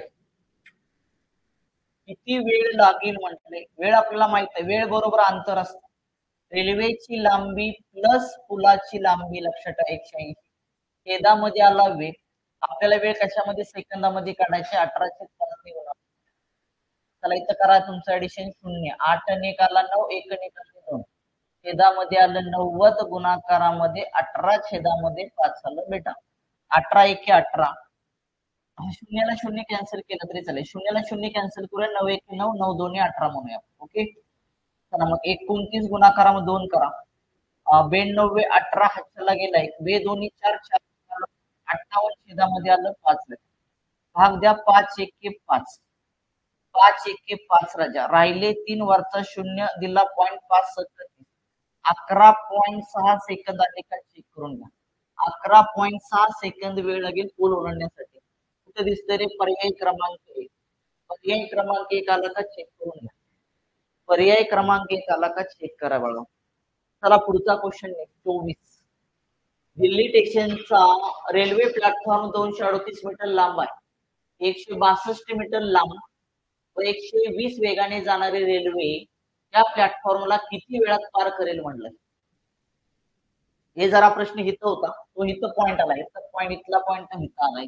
किती वेळ लागेल म्हटले? वेळ आपल्याला माहित आहे. वेळ बरोबर अंतर असतं. रेल्वेची लांबी प्लस पुलाची लांबी लक्षात ठेवा 180. छेदामध्ये आला वेग. आपल्याला वेळ कशामध्ये? सेकंदामध्ये काढायचे. 18/5 निघून. चला इथं करा तुमचं ऍडिशन 0. 8 आणि 1 आला 9. 1 आणि 1 आले 2. छेदामध्ये आलं 90. गुणाकारामध्ये 18 छेदामध्ये 5 आलं बेटा. 18 एके 18, शून्याला शून्य कॅन्सल केलं तरी चालेल. शून्याला शून्य कॅन्सल करूया, 9 एके 9, 9 दोन्ही 18 म्हणूया. ओके, चला मग 29 गुणाकारामध्ये 2 करा. 92 18 हातच्याला गेला 1, 2 दोन्ही 4 4 58 छेदामध्ये आलं 5. भाग द्या 5 एके 5, 5 एके 5 राजा. राहिले 3 वरचा शून्य दिला 0.5 सेकंद, 11.6 सेकंद आले का चेक करून घ्या. 11.6 सेकंद वेळ लागेल पोल ओलांडण्यासाठी. कुठे दिसतंय रे? पर्याय क्रमांक 1. पर्याय क्रमांक 1 आला का चेक करून घ्या. पर्याय क्रमांक 1 आला का चेक करा बघा. चला पुढचा क्वेश्चन आहे 24. दिल्ली स्टेशनचा रेल्वे प्लॅटफॉर्म 238 मीटर लांब आहे. 162 मीटर लांब व 120 वेगाने जाणारी रेल्वे या प्लॅटफॉर्मला किती वेळात पार करेल म्हणलं. हे जरा प्रश्न हित होता, तो हित पॉइंट आला, इथं पॉइंट, इथला पॉइंट हित आला.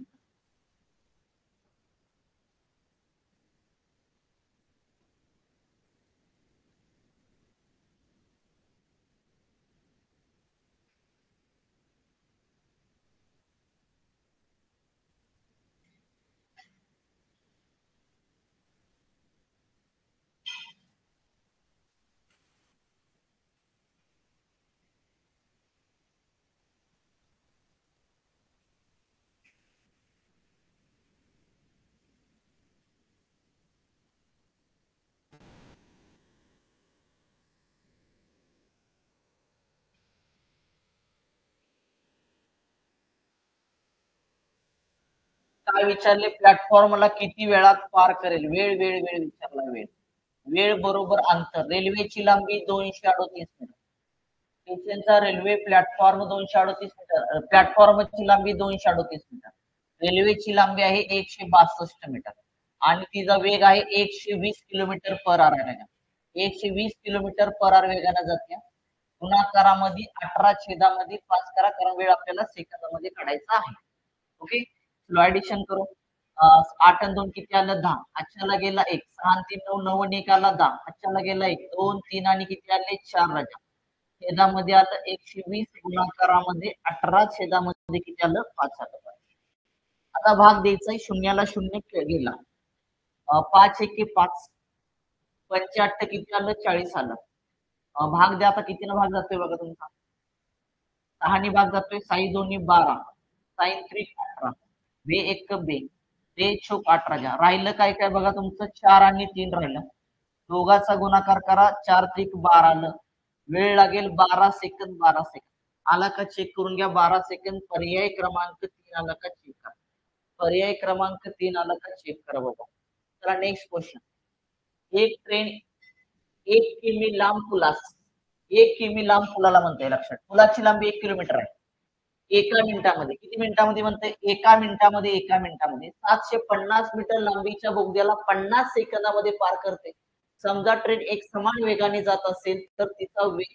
काय विचारले? प्लॅटफॉर्मला किती वेळात पार करेल? वेळ वेळ वेळ विचारला. वेळ, वेळ बरोबर अंतर. रेल्वेची लांबी 238 मीटर. स्टेशनचा रेल्वे प्लॅटफॉर्म 238 मीटर, प्लॅटफॉर्मची लांबी 238 मीटर. रेल्वेची लांबी आहे 162 मीटर आणि तिचा वेग आहे 120 किलोमीटर पर आवर आहे. 120 किलोमीटर पर आवर वेगाने जाते. गुणाकारामध्ये 18 छेदामध्ये 5 करा, कारण वेळ आपल्याला सेकंदामध्ये काढायचा आहे. ओके, स्लो ऍडिशन करू. 8 आणि 2 किती आलं? 10. आजच्याला गेला 1, 6 आणि 3 9, 9 आणि 1 आला 10. आजच्याला गेला 1, 2 3 आणि किती आले? 4 राजा. छेदामध्ये आलं 120, गुणाकारामध्ये 18, छेदामध्ये किती आलं? 5 आलं. आता भाग द्यायचा आहे, शून्याला शून्य गेला. 5 एके 5, 85 किती आलं? 40 आलं. भाग द्या. आता कितीनं भाग जातोय बघा तुमचा? 6 भाग जातोय. 6 दोन्ही 12, साइन 3 18, बे एक बे, बे छोक 8 राजा. राहिलं काय काय बघा तुमचं? 4 आणि 3 राहिलं. दोघाचा गुणाकार करा, 4 3 12 आलं. वेळ लागेल 12 सेकंद. 12 सेकंद आला का चेक करून घ्या. 12 सेकंद. पर्याय क्रमांक 3 आला का चेक करा. पर्याय क्रमांक 3 आला का चेक करा बाबा. चला नेक्स्ट क्वेश्चन. एक ट्रेन 1 किमी लांब पुलास, 1 किमी लांब पुलाला म्हणते. लक्षात, पुलाची लांबी 1 किलोमीटर आहे. एका मिनिटामध्ये, किती मिनिटामध्ये म्हणते? एका मिनिटामध्ये. एका मिनिटामध्ये 750 मीटर लांबीच्या बोगद्याला 50 सेकंदामध्ये पार करते. समजा ट्रेन एक समान वेगाने जात असेल तर तिचा वेग.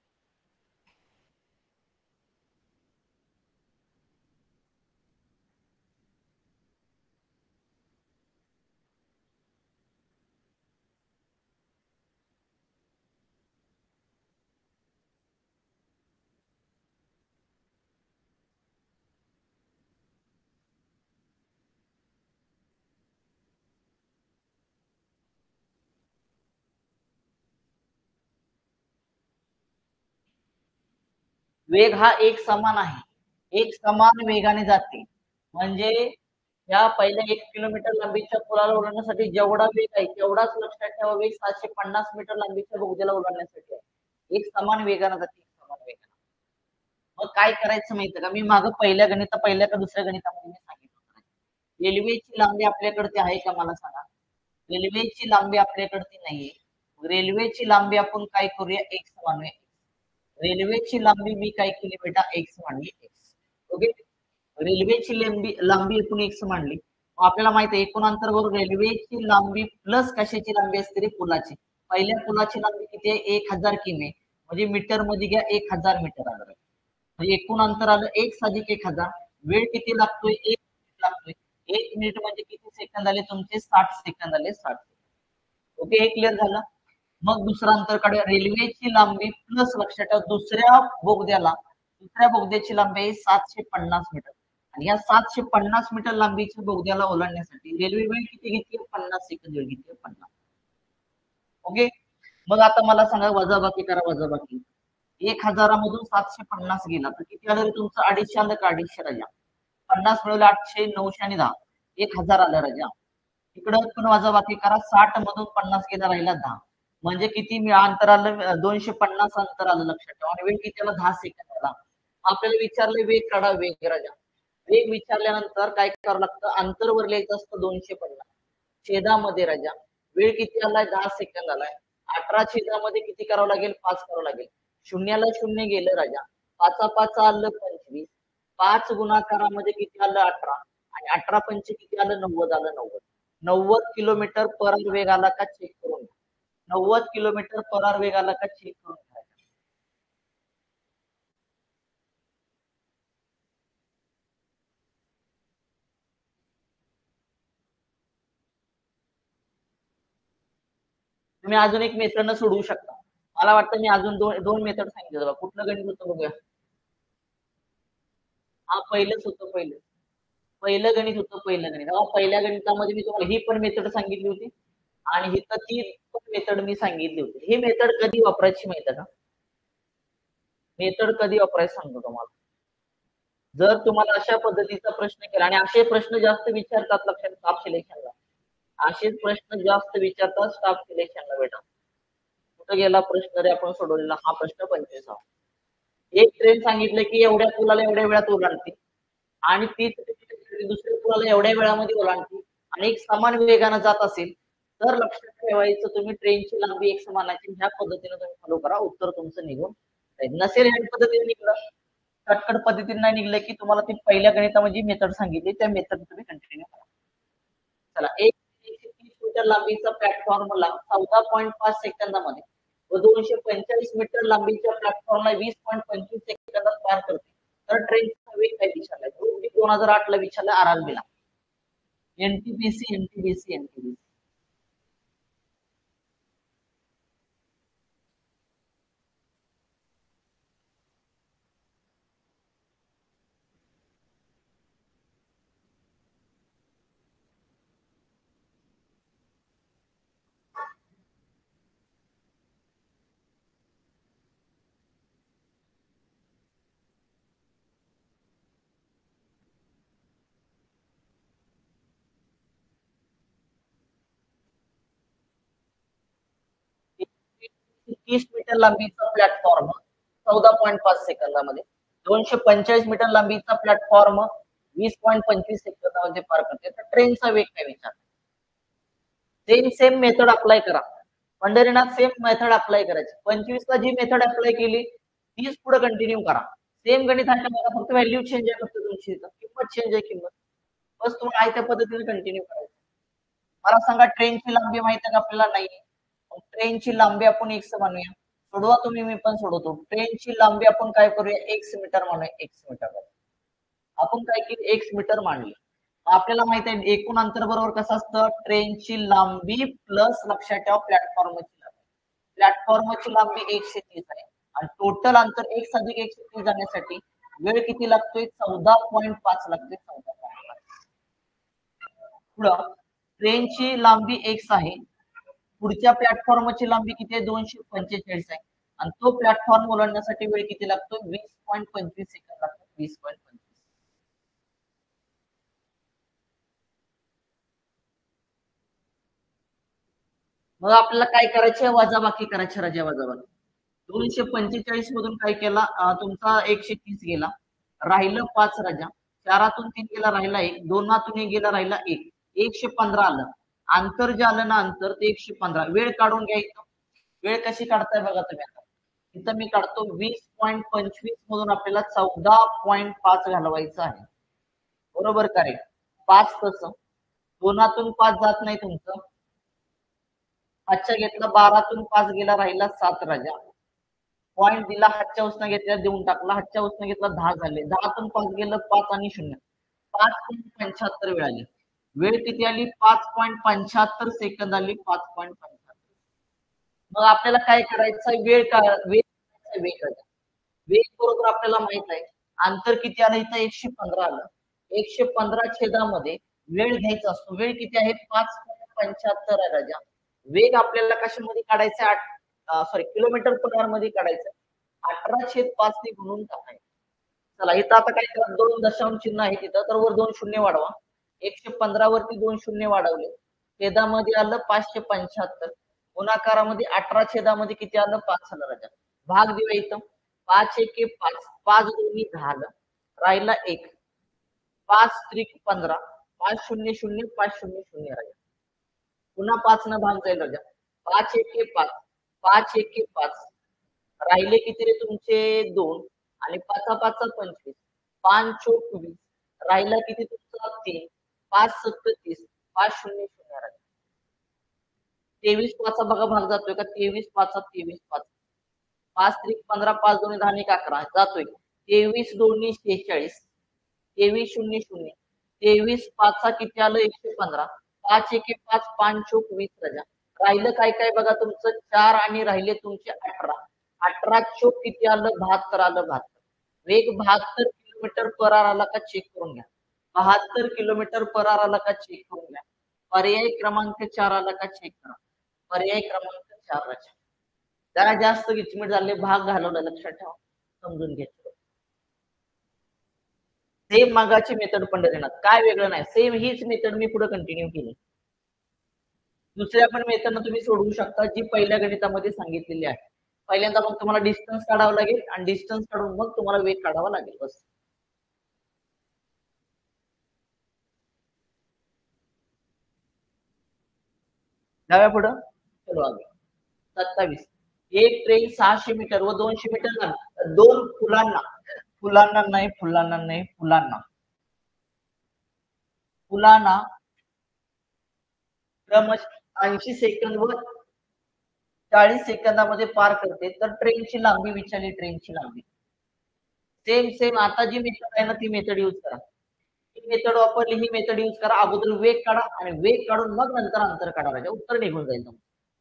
वेग हा एक समान आहे, एक समान वेगाने जाते. म्हणजे या पहिल्या 1 किलोमीटर लांबीच्या पुलाला ओलांडण्यासाठी जेवढा वेग आहे तेवढाच लक्षात ठेवा वेग 750 मीटर लांबीच्या बोगद्याला ओलांडण्यासाठी आहे. एक समान वेगाने जाते, एक समान वेगाने. मग काय करायचं माहितीये का? मी मागं पहिल्या का दुसऱ्या गणितामध्ये मी सांगितलं होतं. रेल्वेची लांबी आपल्याकडे आहे का मला सांगा? रेल्वेची लांबी आपल्याकडे नाहीये. रेल्वेची लांबी आपण काय करूया? एक्स मानूया. रेल्वेची लांबी मी काय केली बेटा? एक्स मांडली. एक्स. ओके, रेल्वेची लांबी लांबी एकूण एक्स मांडली. आपल्याला माहित आहे एकूण अंतर बरोबर रेल्वेची लांबी प्लस कशाची लांबी असते रे? पुलाची. पहिल्या पुलाची लांबी किती आहे? 1000 किमी. म्हणजे मीटर मध्ये घ्या, 1000 मीटर आलं. म्हणजे एकूण अंतर आलं 1 अधिक 1000. वेळ किती लागतोय? 1 मिनिट लागतोय. 1 मिनिट म्हणजे किती सेकंद आले तुमचे? 60 सेकंद आले. 60. ओके, हे क्लिअर झालं. मग दुसरा अंतर काढूया. रेल्वेची लांबी प्लस, लक्षात ठेवा, दुसऱ्या बोगद्याची लांबी आहे 750 मीटर आणि या 750 मीटर लांबीच्या बोगद्याला ओलांडण्यासाठी रेल्वे वेळ किती घेतली? 50 सेकंद वेळ घेतली. 50. ओके. मग आता मला सांगा, वजाबाकी करा, वजाबाकी. 1000 मधून 750 गेला तर किती आलं रे तुमचं? 250 आलं का? 250 राजा. 50 मिळवलं 800, 900 आणि 10. 1000 आलं राजा. इकडं पण वजाबाकी करा. 60 मधून 50 गेला, राहिला 10. म्हणजे किती अंतर आलं? 250 अंतर आलं, लक्षात ठेवा. आणि वेळ किती आला? 10 सेकंद आला. आपल्याला विचारलं वेग काढा, वेग राजा. वेग विचारल्यानंतर काय करावं लागतं? अंतरवर लिहायचं असतं 250. छेदामध्ये राजा वेळ किती आलाय? 10 सेकंद आलाय. 18 छेदामध्ये किती करावं लागेल? 5 करावं लागेल. शून्याला शून्य गेलं राजा. पाचा पाच आलं 25. 5 गुणाकारामध्ये किती आलं? 18. आणि 18 पंच किती आलं? 90 आलं. 90. 90 किलोमीटर पर वेग आला का? चेक करून घ्या. 90 किलोमीटर पर वेग आला का? चेक करून घ्या. तुम्ही अजून एक मेथड सोडवू शकता. मला वाटतं मी अजून दोन दोन मेथड सांगितलं बघा. कुठलं गणित होतं बघूया. हा पहिलंच होतं, पहिलं. पहिलं गणित होतं, पहिलं गणित. पहिल्या गणितामध्ये मी तुम्हाला ही पण मेथड सांगितली होती आणि इथं ती पण मेथड मी सांगितली होती. ही मेथड कधी वापरायची माहिती का? मेथड कधी वापरायची सांगतो तुम्हाला. जर तुम्हाला अशा पद्धतीचा प्रश्न केला, आणि असे प्रश्न जास्त विचारतात लक्षात, स्टाफ सिलेक्शनला. असेच प्रश्न जास्त विचारतात स्टाफ सिलेक्शनला बेटा. कुठं गेला प्रश्न रे आपण सोडवलेला? हा प्रश्न 25. एक ट्रेन सांगितलं की एवढ्या पुलाला एवढ्या वेळात ओलांडते आणि तीच दुसऱ्या पुलाला एवढ्या वेळामध्ये ओलांडते आणि एक समान वेगानं जात असेल तर लक्षात ठेवायचं तुम्ही ट्रेनची लांबी एक समानाची ह्या पद्धतीने तुम्ही फॉलो करा. उत्तर तुमचं निघून जाईल. नसेल ह्या पद्धतीने निघलं, कटकट पद्धतीने नाही निघलं की तुम्हाला ती पहिल्या गणितामध्ये मेथड सांगितली त्या मेथड तुम्ही कंटिन्यू करा. चला, 130 मीटर लांबीचा प्लॅटफॉर्मला 14.5 सेकंदामध्ये व 245 मीटर लांबीच्या प्लॅटफॉर्मला 20.25 सेकंदात पार करते तर ट्रेनचा वेग काय विचारलाय? 2008 ला विचारला आरआरबीला. NTPC, NTPC, NTPC. तीस मीटर लांबीचा प्लॅटफॉर्म 14.5 सेकंदामध्ये, 245 मीटर लांबीचा प्लॅटफॉर्म 20.25 सेकंदामध्ये पार करते तर ट्रेनचा वेग काय विचार? सेम सेम मेथड अप्लाय करा. पंढरीनाथ सेम मेथड अप्लाय करायची. 25 ला जी मेथड अप्लाय केली तीच पुढे कंटिन्यू करा. सेम गणित आहे बघा, फक्त व्हॅल्यू चेंज आहे, फक्त तुमची किंमत चेंज आहे, किंमत बस तुम्हाला आहे त्या पद्धतीने कंटिन्यू करायचं. मला सांगा ट्रेनची लांबी माहिती आहे का आपल्याला? नाही. ट्रेनची लांबी आपण एक्स म्हणूया. सोडवा तुम्ही, मी पण सोडवतो. ट्रेनची लांबी आपण काय करूया? एक्स मीटर म्हणूया. एक्स मीटर आपण काय केली? एक्स मीटर मांडली. आपल्याला माहित आहे एकूण अंतर बरोबर कसं असतं? ट्रेनची लांबी प्लस लक्षात ठेवा प्लॅटफॉर्मची लांबी. प्लॅटफॉर्मची लांबी 130 आहे आणि टोटल अंतर 1 + 130 जाण्यासाठी वेळ किती लागतोय? 14.5 लागतोय. 14.5. पुढं ट्रेनची लांबी एक्स आहे. पुढच्या प्लॅटफॉर्मची लांबी किती आहे? 245 आहे. आणि तो प्लॅटफॉर्म ओलांडण्यासाठी वेळ किती लागतो? 20.25 सेकंद लागतो. 20.25. मग आपल्याला काय करायचे? वजाबाकी करायची राजा, वजाबाकी. 245 मधून काय केला? तुमचा 130 गेला, राहिलं 5 राजा. 4तून 3 गेला, राहिला 1. 2तून 1 गेला, राहिला 1. 115 आलं. अंतर जे आलं ना, अंतर ते 115. वेळ काढून घ्यायचं. वेळ कशी काढताय बघा तुम्ही आता. इथं मी काढतो 20.25 मधून आपल्याला 14.5 घालवायचं आहे. बरोबर का रे? 5 कसं? 2तून 5 जात नाही तुमचं. 5च्या घेतला, 12तून 5 गेला, राहिला 7 राजा. पॉईंट दिला, हातच्या उसनं घेतल्या, देऊन टाकला. हातच्या उसनं घेतला, 10 झाले. 10तून 5 गेलं, 5 आणि 0. 5.75 वेळ आली. वेळ किती आली? 5.75 सेकंद आली. 5.75. मग आपल्याला काय करायचं? वेळ का वेग वेग वेग बरोबर आपल्याला माहित आहे अंतर किती आलं इथं? 115 आलं. 115 छेदामध्ये वेळ घ्यायचा असतो. वेळ किती आहे? 5.75 आहे राजा. वेग आपल्याला कशामध्ये काढायचा? सॉरी, किलोमीटर पर आवर मध्ये काढायचं. 18/5 ने गुणून टाकायचं. चला इथं आता काय करा, 2 दशांश चिन्ह आहे तिथं, तर वर 2 शून्य वाढवा. 115 वरती 2 शून्य वाढवले. छेदामध्ये आलं 575. गुणाकारामध्ये 18 छेदामध्ये किती आलं? 5 आलं राजा. भाग देऊया इथं. 5 एके 5, 5 दोन्ही 10 आलं. राहिला 1. 5 त्रिक 15, 5 शून्य शून्य 5 शून्य शून्य राजा. पुन्हा 5 न भाग जाईल राजा. 5 एके 5, 5 एके 5. राहिले किती रे तुमचे? 2. आणि 5 5 25, 5 चोक 20. राहिला किती तुमचा? 3. 5 सत्त 30, 5 शून्य शून्य राजा. 23 पाचा बघा भाग जातोय का? 23 पाचा 23 पाच. 5 त्रिक 15, 5 दोन्ही 10 एक 11 जातोय. 23 दोन्ही 46, 23 शून्य शून्य. 23 पाचा किती आलं? 115. 5 एके 5, 5 चोक 20 राजा. राहिलं काय काय बघा तुमचं? 4 आणि राहिले तुमचे 18. 18 चोक किती आलं? 72 आलं. 72. वेग 72 किलोमीटर पर आवर आला का चेक करून घ्या. 72 किलोमीटर पर आवर आला का चेक करून घ्या. पर्याय क्रमांक 4 आला का चेक करा. पर्याय क्रमांक 4 राजा. जरा जास्त गिचमिट झाले, भाग घालवला, लक्षात ठेवा, समजून घ्यायचं. सेम मागाची मेथड पंढरीनाथ, काय वेगळं नाही, सेम हीच मेथड मी पुढे कंटिन्यू केली. दुसऱ्या पण मेथडनं तुम्ही सोडवू शकता, जी पहिल्या गणितामध्ये सांगितलेली आहे. पहिल्यांदा मग तुम्हाला डिस्टन्स काढावं लागेल आणि डिस्टन्स काढून मग तुम्हाला वेग काढावा लागेल. बस. डाव्या पुढं चलो आगे. 27. एक ट्रेन 600 मीटर व 200 मीटर लांब, दोन फुलांना फुलांना नाही फुलांना नाही फुलांना फुलांना क्रमशः 80 सेकंद व 40 सेकंदामध्ये पार करते, तर ट्रेनची लांबी विचारली. ट्रेनची लांबी सेम सेम आता जी मेथड आहे ना, ती मेथड यूज करा. ही मेथड वापरली, ही मेथड यूज करा. अगोदर वेग काढा आणि वेग काढून मग नंतर अंतर काढा राजा. उत्तर निघून जाईल तुमचं.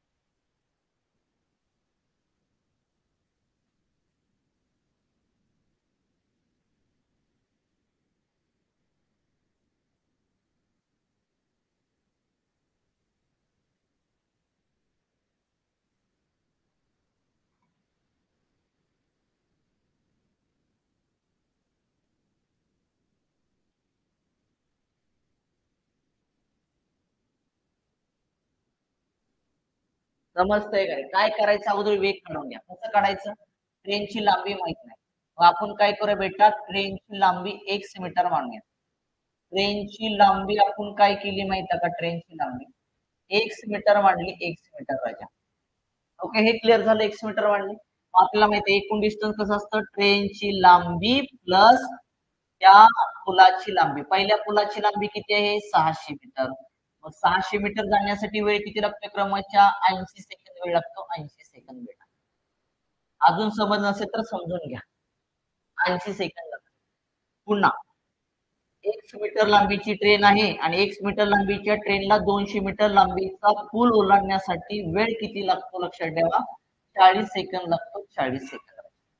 समजतंय काय? काय करायचं? अगोदर वेग काढून घ्या. कसं काढायचं? ट्रेनची लांबी माहित नाही, मग आपण काय करूया बेटा? ट्रेनची लांबी x मीटर मानूया. ट्रेनची लांबी आपण काय केली माहित आहे का? ट्रेनची लांबी एक्स मीटर मांडली. एक्स मीटर राजा. ओके, हे क्लिअर झालं. एक्स मीटर मांडली. आपल्याला माहिती आहे एकूण डिस्टन्स कसं असतं? ट्रेनची लांबी प्लस त्या पुलाची लांबी. पहिल्या पुलाची लांबी किती आहे? 600 मीटर. मग 600 मीटर जाण्यासाठी वेळ किती लागतो? क्रमाच्या 80 सेकंद वेळ लागतो. 80 सेकंद वेळ. अजून समज नसेल तर समजून घ्या. 80 सेकंद लागतो. पुन्हा 1 मीटर लांबीची ट्रेन आहे आणि 1 मीटर लांबीच्या ट्रेनला 200 मीटर लांबीचा पूल ओलांडण्यासाठी वेळ किती लागतो? लक्षात ठेवा, 40 सेकंद लागतो. 40 सेकंद.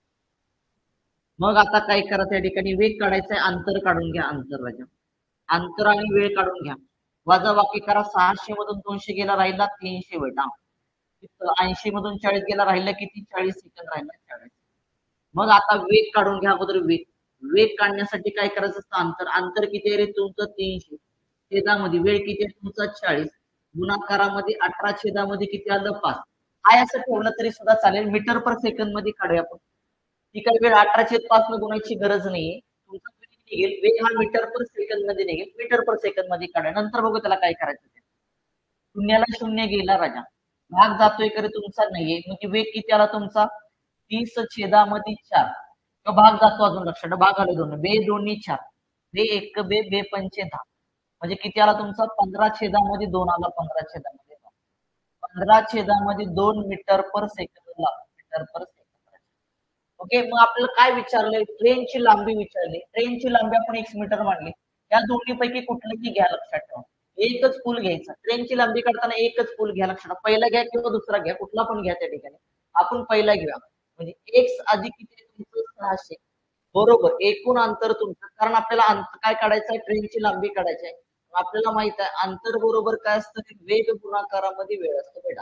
मग आता काय करा? त्या ठिकाणी वेग काढायचा आहे, अंतर काढून घ्या. अंतर राजा. अंतर आणि वेळ काढून घ्या. वजाबाकी करा. 600 मधून 200 गेला, राहिला 300 बेटा. 80 मधून 40 गेला, राहिला किती? 40 सेकंद राहिला. 40. मग आता वेग काढून घ्या. अगोदर वेग. वेग काढण्यासाठी काय करायचं असतं? अंतर. अंतर किती आहे रे तुमचं? 300. छेदामध्ये वेळ किती आहे तुमचा? 40. गुणाकारामध्ये 18 छेदामध्ये किती आलं? 5. हाय असं ठेवलं तरी सुद्धा चालेल. मीटर पर सेकंद मध्ये काढूया आपण. ती काही वेळ 18/5 न गुणायची गरज नाहीये. तुमचा वेग निघेल. वेग हा मीटर पर सेकंद मध्ये निघेल. मीटर पर सेकंद मध्ये काढा. नंतर बघू त्याला काय करायचं ते. शून्याला शून्य गेला राजा. भाग जातोय करे तुमचा नाहीये. म्हणजे वेग किती आला तुमचा? 30 छेदामध्ये 4. तो भाग जातो अजून. लक्षात भाग आले दोन. बे दोन्ही 4. बे एक बे बे पंचे 10. म्हणजे किती आला तुमचा? 15 छेदामध्ये 2 आला. 15 छेदामध्ये 2. 15 छेदामध्ये 2 मीटर पर सेकंद ला. Metre per second. ओके, मग आपल्याला काय विचारलंय? ट्रेनची लांबी विचारली. ट्रेनची लांबी आपण 1 मीटर मांडली. या दोन्हीपैकी कुठलंही घ्या. लक्षात ठेवा, एकच पूल घ्यायचा. ट्रेनची लांबी काढताना एकच पूल घ्या. लक्षात ठेवा, पहिला घ्या किंवा दुसरा घ्या, कुठला पण घ्या. त्या ठिकाणी आपण पहिला घेऊया. म्हणजे एक्स अधिक किती तुमचं? 600. बरोबर. एकूण अंतर तुमचं, कारण आपल्याला काय काढायचं आहे, ट्रेनची लांबी काढायची आहे. आपल्याला माहित आहे अंतर बरोबर काय असतं, वेग गुणाकारामध्ये वेळ असतो बेटा.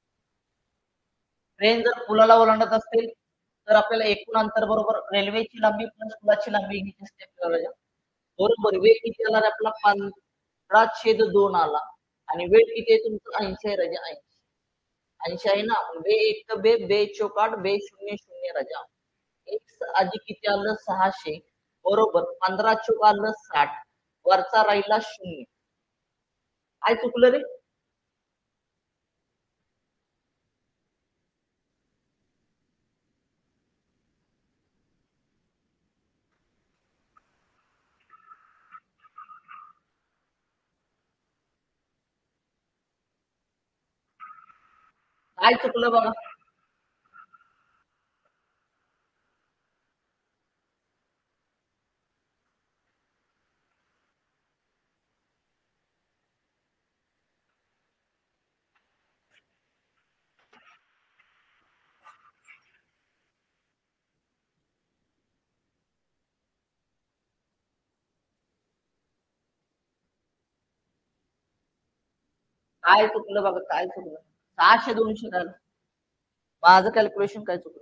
ट्रेन जर पुलाला ओलांडत असेल तर आपल्याला एकूण अंतर बरोबर रेल्वेची लांबी प्लस पुलाची लांबी घ्यायची असते आपल्याला. बरोबर. वेग किती आला आपला 15/2 आला आणि वेळ किती आहे तुमचं 80 आहे राजा, 80. 80 आहे ना. बे एक बे, बे चोक 8, बे शून्य शून्य राजा. एक अधिक किती आलं 600 बरोबर. 15 चोक आलं 60. वरचा राहिला 0. काय चुकलं रे? काय चुकलं बघा? काय चुकलं बघा? काय चुकलं? 600 200 झालं. माझं कॅल्क्युलेशन काय चुकलं?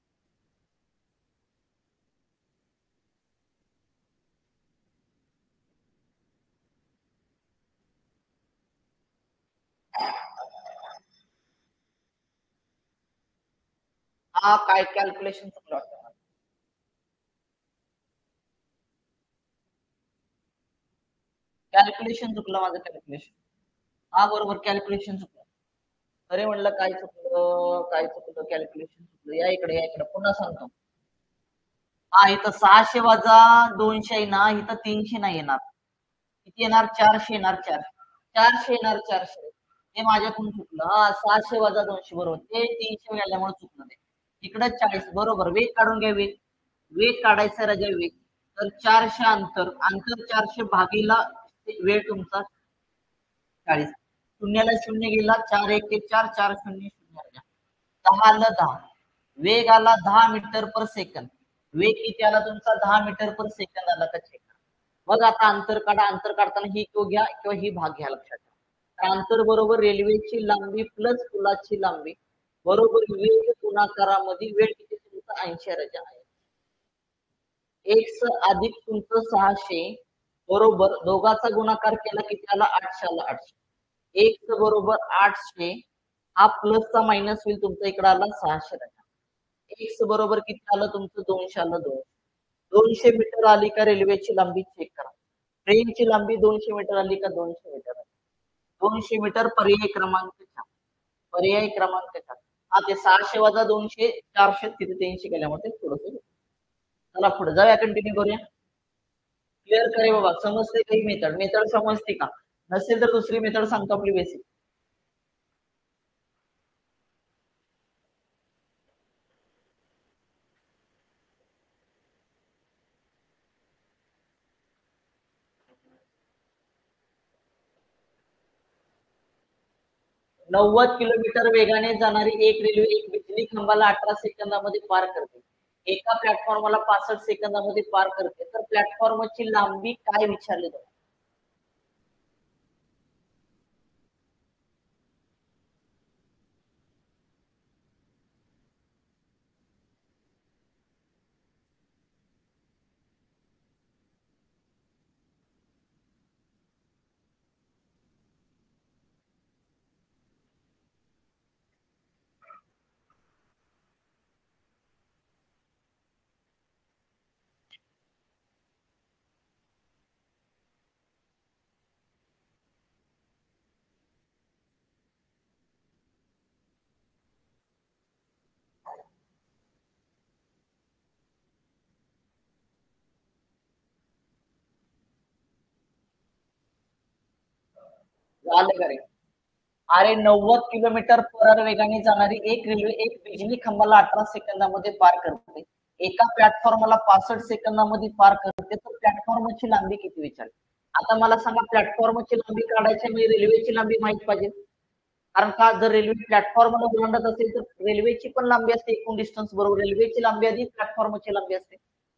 हा काय कॅल्क्युलेशन चुकलं वाटतं. कॅल्क्युलेशन चुकलं माझं कॅल्क्युलेशन. हा बरोबर कॅल्क्युलेशन चुकलं. अरे म्हणलं काय चुकलं, काय चुकलं, कॅल्क्युलेशन चुकलं. या इकडे, या इकडे. पुन्हा सांगतो. हा इथं 600 वजा 200 आहे ना, इथं 300 नाही येणार. किती येणार? 400 येणार, 400. 400 येणार, 400. हे माझ्याकडून चुकलं. हा 600 वजा 200 बरोबर. ते 300 मिळाल्यामुळे चुकलं ते. इकडं 40 बरोबर. वेग काढून घ्या वेग. वेग काढायचा राजा वेग. तर 400 अंतर, अंतर 400 भागीला वेळ तुमचा 40. शून्याला शून्य गेला, 4 1 4, 4 शून्य शून्य राजा. 10 आलं 10. वेग आला 10 मीटर पर सेकंद. वेग किती आला तुमचा? 10 मीटर पर सेकंद आला का चेक. मग आता अंतर काढा. अंतर काढताना ही तो घ्या किंवा ही भाग घ्या लक्षात ठेवा. अंतर बरोबर रेल्वेची लांबी प्लस पुलाची लांबी बरोबर वेग गुणाकारामध्ये वेळ किती तुमचा 80 राजा आहे. एक्स अधिक तुमचं 600 बरोबर दोघाचा गुणाकार केला किती आला 800 आला 800. एक्स बरोबर 800 हा प्लसचा मायनस होईल तुमचा इकडे आला 600 राजा. एक्स बरोबर किती आलं तुमचं 200 आलं 200. 200 मीटर आली का रेल्वेची लांबी चेक करा. ट्रेनची लांबी 200 मीटर आली का 200 मीटर आली. 200 मीटर पर्याय क्रमांक 4. पर्याय क्रमांक 4. हा ते 600 वजा 200 400 तिथे 300 केल्यामुळे थोडस. चला पुढे जाऊया कंटिन्यू करूया. क्लिअर करे बाबा समजते काही मेथड मेथड समजते का? नसेल तर दुसरी मेथड सांगतो आपली बेसिक. 90 किलोमीटर वेगाने जाणारी एक रेल्वे एक बिजली खांबाला 18 सेकंदामध्ये पार करते. एका प्लॅटफॉर्मला 65 सेकंदामध्ये पार करते. तर प्लॅटफॉर्मची लांबी काय विचारली जाते? झालं का रे? अरे 90 किलोमीटर पर वेगाने जाणारी एक रेल्वे एक बिजली खांबाला 18 सेकंदामध्ये पार करते. एका प्लॅटफॉर्मला 65 सेकंदामध्ये पार करते. तर प्लॅटफॉर्मची लांबी किती विचारली? आता मला सांगा प्लॅटफॉर्मची लांबी काढायची म्हणजे रेल्वेची लांबी माहित पाहिजे. कारण का जर रेल्वे प्लॅटफॉर्मला ओलांडत असेल तर रेल्वेची पण लांबी असते एकूण डिस्टन्स बरोबर रेल्वेची लांबी आधी प्लॅटफॉर्मची लांबी असते.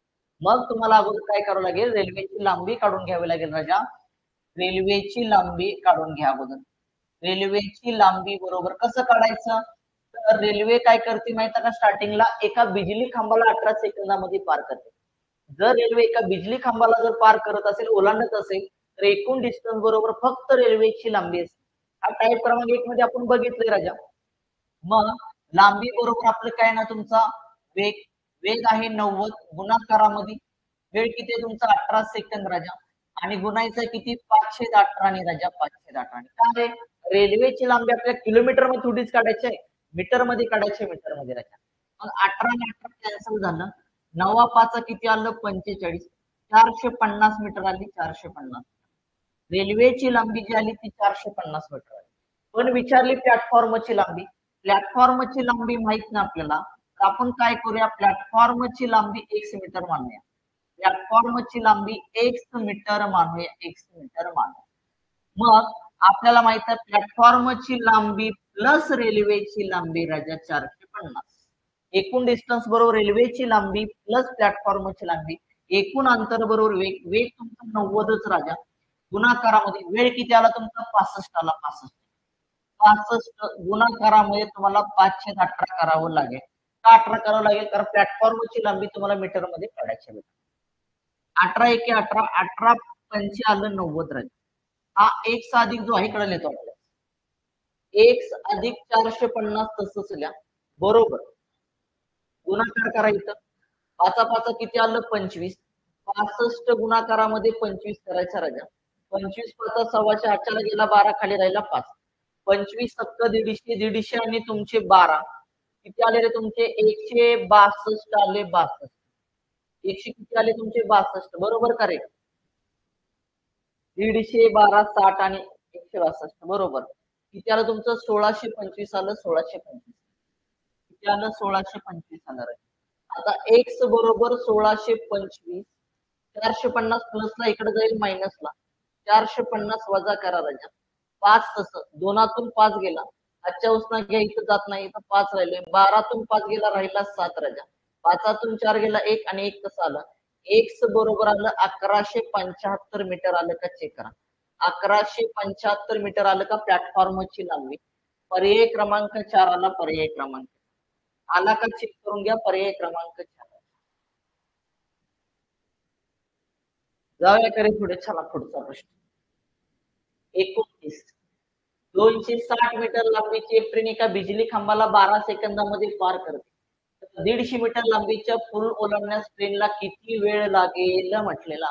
मग तुम्हाला अगोदर काय करावं लागेल, रेल्वेची लांबी काढून घ्यावी लागेल राजा. रेल्वेची लांबी काढून घ्या अगोदर. रेल्वेची लांबी बरोबर कसं काढायचं? तर रेल्वे काय करते माहिती का, स्टार्टिंगला एका बिजली खांबाला 18 सेकंदामध्ये पार करते. जर रेल्वे एका बिजली खांबाला जर पार करत असेल, ओलांडत असेल, तर एकूण डिस्टन्स बरोबर फक्त रेल्वेची लांबी असते. हा टाईप क्रमांक 1 मध्ये आपण बघितलंय राजा. मग लांबी बरोबर आपलं काय ना, तुमचा वेग. वेग आहे 90 गुणाकारामध्ये. वेळ किती आहे तुमचा 18 सेकंद राजा. आणि गुणायचं किती 518 आणि राजा 518. काय आहे? रेल्वेची लांबी आपल्या किलोमीटर मध्ये थोडीच काढायची आहे, मीटर मध्ये काढायची, मीटर मध्ये राजा. मग 18 आणि 18 कॅन्सल झालं. 9 5 किती आलं 45. 450 मीटर आली 450. रेल्वेची लांबी जी आली ती 450 मीटर आली. पण विचारली प्लॅटफॉर्मची लांबी. प्लॅटफॉर्मची लांबी माहित ना आपल्याला, तर आपण काय करूया, प्लॅटफॉर्मची लांबी x मीटर मानूया. प्लॅटफॉर्मची लांबी x मीटर मानूया, x मीटर मानूया. मग आपल्याला माहित आहे प्लॅटफॉर्मची लांबी प्लस रेल्वेची लांबी राजा 450. एकूण डिस्टन्स बरोबर रेल्वेची लांबी प्लस प्लॅटफॉर्मची लांबी. एकूण अंतर बरोबर वेग. वेग तुमचा 90च राजा. गुणाकारामध्ये वेळ किती आला तुमचा 65 आला 65. 65 गुणाकारामध्ये तुम्हाला 518 करावं लागेल. का 18 करावं लागेल? कारण प्लॅटफॉर्मची लांबी तुम्हाला मीटर मध्ये काढायची आहे. 18 एके 18, 18 पंचे आलं 90 राहील. हा एक्स अधिक जो आहे इकडे लिहितो आपल्याला. एक्स अधिक 450 तसंच लिहा. बरोबर. गुणाकार करायचं. पाचा पाचा किती आलं 25. 65 गुणाकारामध्ये 25 करायचा राजा. 25 पाचा 125, आठच्याला गेला 12, खाली राहिला 5. 25 सत्त 150, 150 आणि तुमचे 12 किती आले रे तुमचे 162 आले 62. 100 किती आले तुमचे 62 बरोबर करेक्ट. 150 12 60 आणि 162 बरोबर. किती आलं तुमचं 1625 आलं 1625. किती आलं 1625 आलं रे. आता एक्स बरोबर 1625. 450 प्लसला इकडे जाईल मायनसला. 450 वजा करा राजा. 5 तसं दोनातून 5 गेला. आजच्या उसना घ्या इथं जात नाही, इथं 5 राहिले. 12तून 5 गेला राहिला 7 राजा. 5तून 4 गेला 1 आणि 1 कसं आलं. एक्स बरोबर आलं 1175 मीटर आलं का चेक करा. 1175 मीटर आलं का प्लॅटफॉर्मची लांबी. पर्याय क्रमांक 4 आला. पर्याय क्रमांक आला का चेक करून घ्या. पर्याय क्रमांक 4. जाऊया करे पुढे. चला पुढचा प्रश्न. 29. 260 मीटर लांबीची एक ट्रेन एका बिजली खांबाला 12 सेकंदामध्ये पार करते. 150 मीटर लांबीच्या पूल ओलांडण्यास ट्रेनला किती वेळ लागेल म्हटलेला.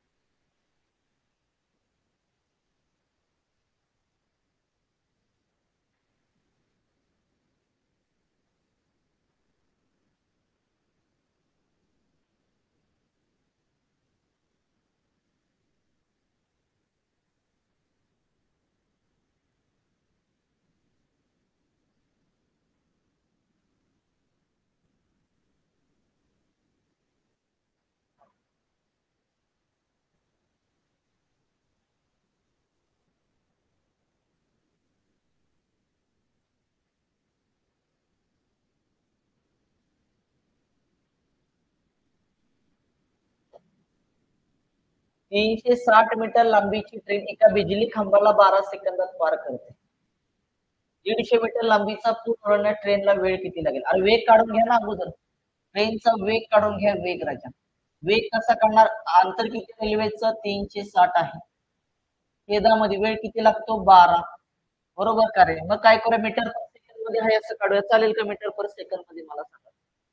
360 मीटर लांबीची ट्रेन एका बिजली खांबाला 12 सेकंदात पार करते. 150 मीटर लांबीचा पूल ओलांडण्यास ट्रेनला वेळ किती लागेल? आणि वेग काढून घ्या ना अगोदर. ट्रेनचा वेग काढून घ्या. वेग राजा. वेग कसा काढणार? अंतर किती रेल्वेचं 360 आहे. छेदामध्ये वेळ किती लागतो 12. बरोबर का रे? मग काय करूया मीटर पर सेकंद मध्ये आहे असं काढूया. चालेल का मीटर पर सेकंद मध्ये मला सांगा.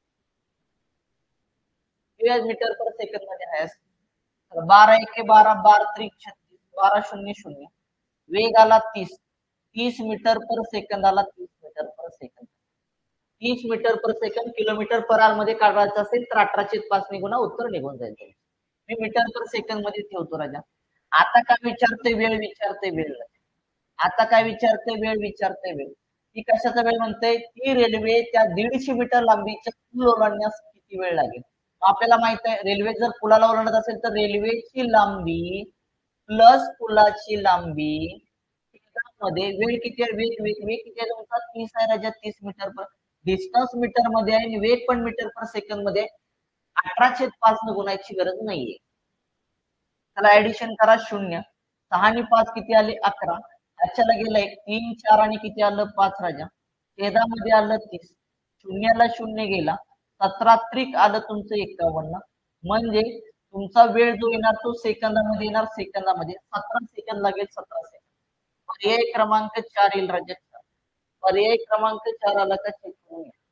मीटर पर सेकंद मध्ये आहे असं. 12 एके 12, 12 त्रिक 36, 12 शून्य शून्य. वेग आला 30. 30 मीटर पर सेकंद आला. 30 metre per second. 30 metre per second kilometre per hour मध्ये काढायचं असेल तर 18/5 निघून उत्तर निघून जाईल. मी मीटर पर सेकंद मध्ये ठेवतो राजा. आता काय विचारते वेळ, विचारते वेळ. आता काय विचारते वेळ, विचारते वेळ. ती कशाचा वेळ म्हणते? ती रेल्वे त्या 150 मीटर लांबीच्या पूल ओलांडण्यास किती वेळ लागेल. आपल्याला माहित आहे रेल्वे जर पुलाला ओलांडत असेल तर रेल्वेची लांबी प्लस पुलाची लांबी मध्ये वेळ किती आहे. वेग वेग वेग किती आहे तुमचा 30 आहे राजा. 30 मीटर पर डिस्टन्स मीटर मध्ये आहे आणि वेग पण मीटर पर सेकंद मध्ये. 18/5 न गुणायची गरज नाहीये. त्याला ॲडिशन करा 0. 6 आणि 5 किती आले? 11. ह्याच्याला गेलं 1, 3, 4 आणि किती आलं? 5 राजा. छेदामध्ये आलं 30. शून्याला 0 गेला. 17 त्रिक आलं तुमचं 51. म्हणजे तुमचा वेळ जो येणार तो सेकंदामध्ये येणार सेकंदामध्ये. 17 सेकंद लागेल 17 सेकंद. पर्याय क्रमांक 4 येईल राजा. पर्याय क्रमांक 4 आला का चेक करून घ्या.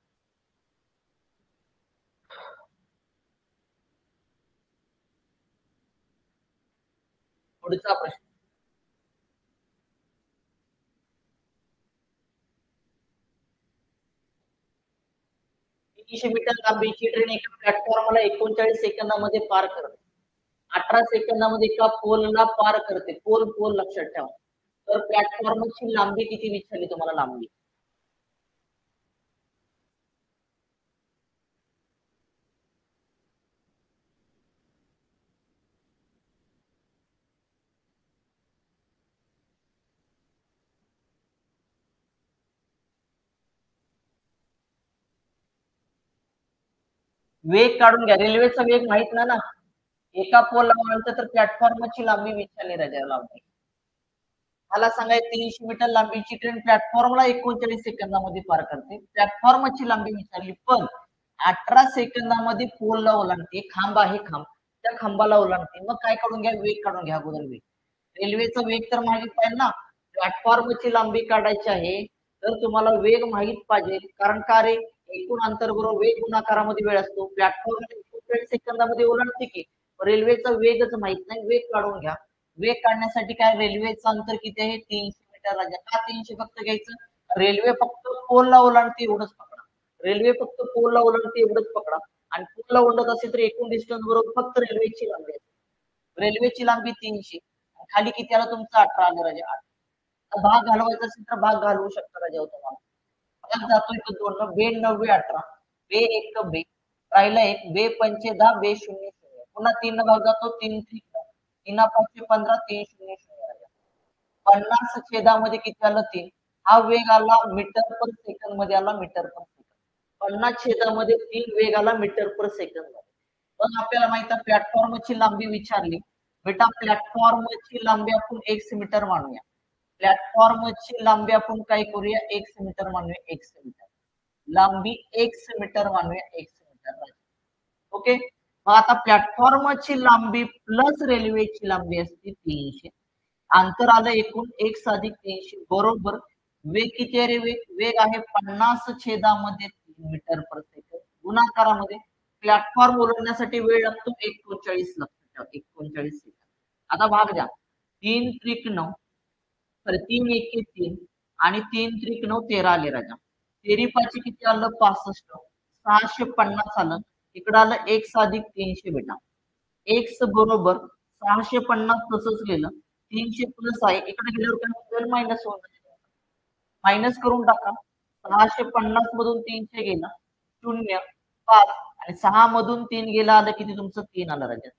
पुढचा प्रश्न. 300 मीटर लांबीची ट्रेन एका प्लॅटफॉर्मला 39 सेकंदामध्ये पार करते. 18 सेकंदामध्ये एका पोलला पार करते. पोल लक्षात ठेवा. तर प्लॅटफॉर्मची लांबी किती विचारली तुम्हाला लांबी? वेग काढून घ्या. रेल्वेचा वेग माहित ना ना. एका पोलला म्हणाल तर प्लॅटफॉर्मची लांबी विचारली राजा लांबी. मला सांगा 300 मीटर लांबीची ट्रेन प्लॅटफॉर्मला 39 सेकंदामध्ये पार करते. प्लॅटफॉर्मची लांबी विचारली पण 18 सेकंदामध्ये पोलला ओलांडते. खांब आहे खांब. त्या खांबाला ओलांडते. मग काय काढून घ्या? वेग काढून घ्या अगोदर वेग. रेल्वेचा वेग तर माहित पाहिजे ना. प्लॅटफॉर्मची लांबी काढायची आहे, तर तुम्हाला वेग माहित पाहिजे. कारण का रे? एकूण अंतर बरोबर वेग गुणाकारामध्ये वेळ असतो. प्लॅटफॉर्म 39 सेकंदामध्ये ओलांडते की. रेल्वेचा वेगच माहित नाही. वेग काढून घ्या. वेग काढण्यासाठी काय रेल्वेचं अंतर किती आहे? 300 मीटर राजा. का 300 फक्त घ्यायचं? रेल्वे फक्त पोलला ओलांडते एवढंच पकडा. रेल्वे फक्त पोलला ओलांडते एवढंच पकडा. आणि पोलला ओलांडत असेल तर एकूण डिस्टन्स बरोबर फक्त रेल्वेची लांबी असते. रेल्वेची लांबी 300. खाली किती आलं तुमचं? 18 आलं राजा. भाग घालवायचा असेल तर भाग घालवू शकता राजा हो तुम्हाला. भाग जातोय तो 2 बे 90 18. बे 1 बे. राहिला 1. बे 5 10 बे 0 0. पुन्हा 3 भाग जातो 3 3 3 5 15 3 0 0 राजा. 50 छेदामध्ये किती आलं? 3. हा वेग आला मीटर पर सेकंद मध्ये आला मीटर पर सेकंद. 50 छेदामध्ये 3 वेग आला मीटर पर सेकंद मध्ये. मग आपल्याला माहित आहे प्लॅटफॉर्मची लांबी विचारली. बेटा प्लॅटफॉर्मची लांबी आपण एक्स मीटर मानूया. प्लॅटफॉर्मची लांबी आपण काय करूया? एक्स मीटर मानूया. X metre. लांबी एक्स मीटर मानूया. X metre. ओके. मग आता प्लॅटफॉर्मची लांबी प्लस रेल्वेची लांबी असते 300. अंतर आलं एकूण 1 अधिक 300 बरोबर. वेग किती आहे रे? वेग आहे 50 छेदामध्ये 3 मीटर पर सेकंद. गुणाकारामध्ये प्लॅटफॉर्म ओलांडण्यासाठी वेळ लागतो 39 लक्षात ठेवा. 39 सेकंद. आता भाग द्या. 3 त्रिक 9. तर 3 एके 3 आणि 3 त्रिक 9 13 आले राजा. तेरी पाची किती आलं? 65. 650 आलं. इकडं आलं x अधिक 300 बेटा. x बरोबर 650 तसंच लिहिलं. 300 प्लस आहे. इकडे गेल्यावर काय होईल? मायनस होऊन जाईल. मायनस करून टाका. 650 मधून 300 गेला. 0, 5 आणि 6 मधून 3 गेला आलं किती तुमचं? 3 आलं राजा.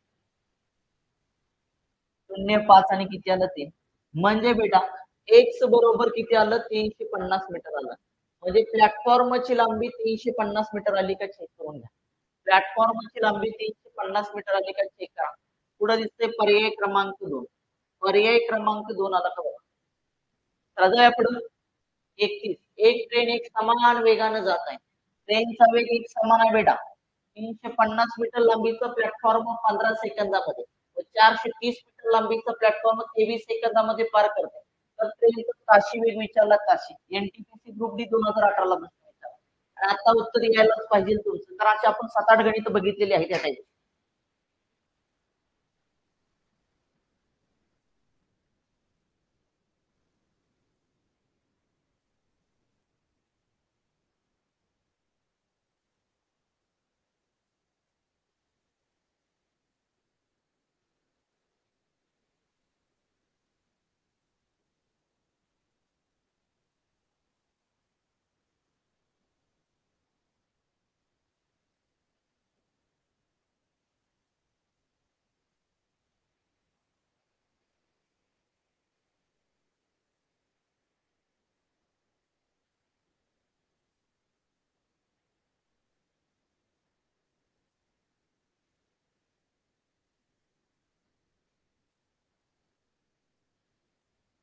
0, 5 आणि किती आलं? 3. म्हणजे बेटा एक्स बरोबर किती आलं? 350 मीटर आलं. म्हणजे प्लॅटफॉर्मची लांबी 350 मीटर आली का चेक करून घ्या. प्लॅटफॉर्मची लांबी 350 मीटर आली का चेक करा. पुढे दिसते पर्याय क्रमांक 2. पर्याय क्रमांक 2 आला का बघा. चला जाऊया पुढे. 31. एक ट्रेन एक समान वेगाने जात आहे. ट्रेनचा वेग एक समान आहे बेटा. 350 मीटर लांबीचा प्लॅटफॉर्म 15 सेकंदामध्ये व 430 मीटर लांबीचा प्लॅटफॉर्म 23 सेकंदामध्ये पार करते. तर ट्रेनचा ताशी वेग विचारला ताशी. एनटीपीसी ग्रुप डी 2018 ला प्रश्न विचारला. आणि आता उत्तर यायलाच पाहिजे तुमचं. कारण अशी आपण 7-8 गणित बघितलेली आहेत त्या टाईप.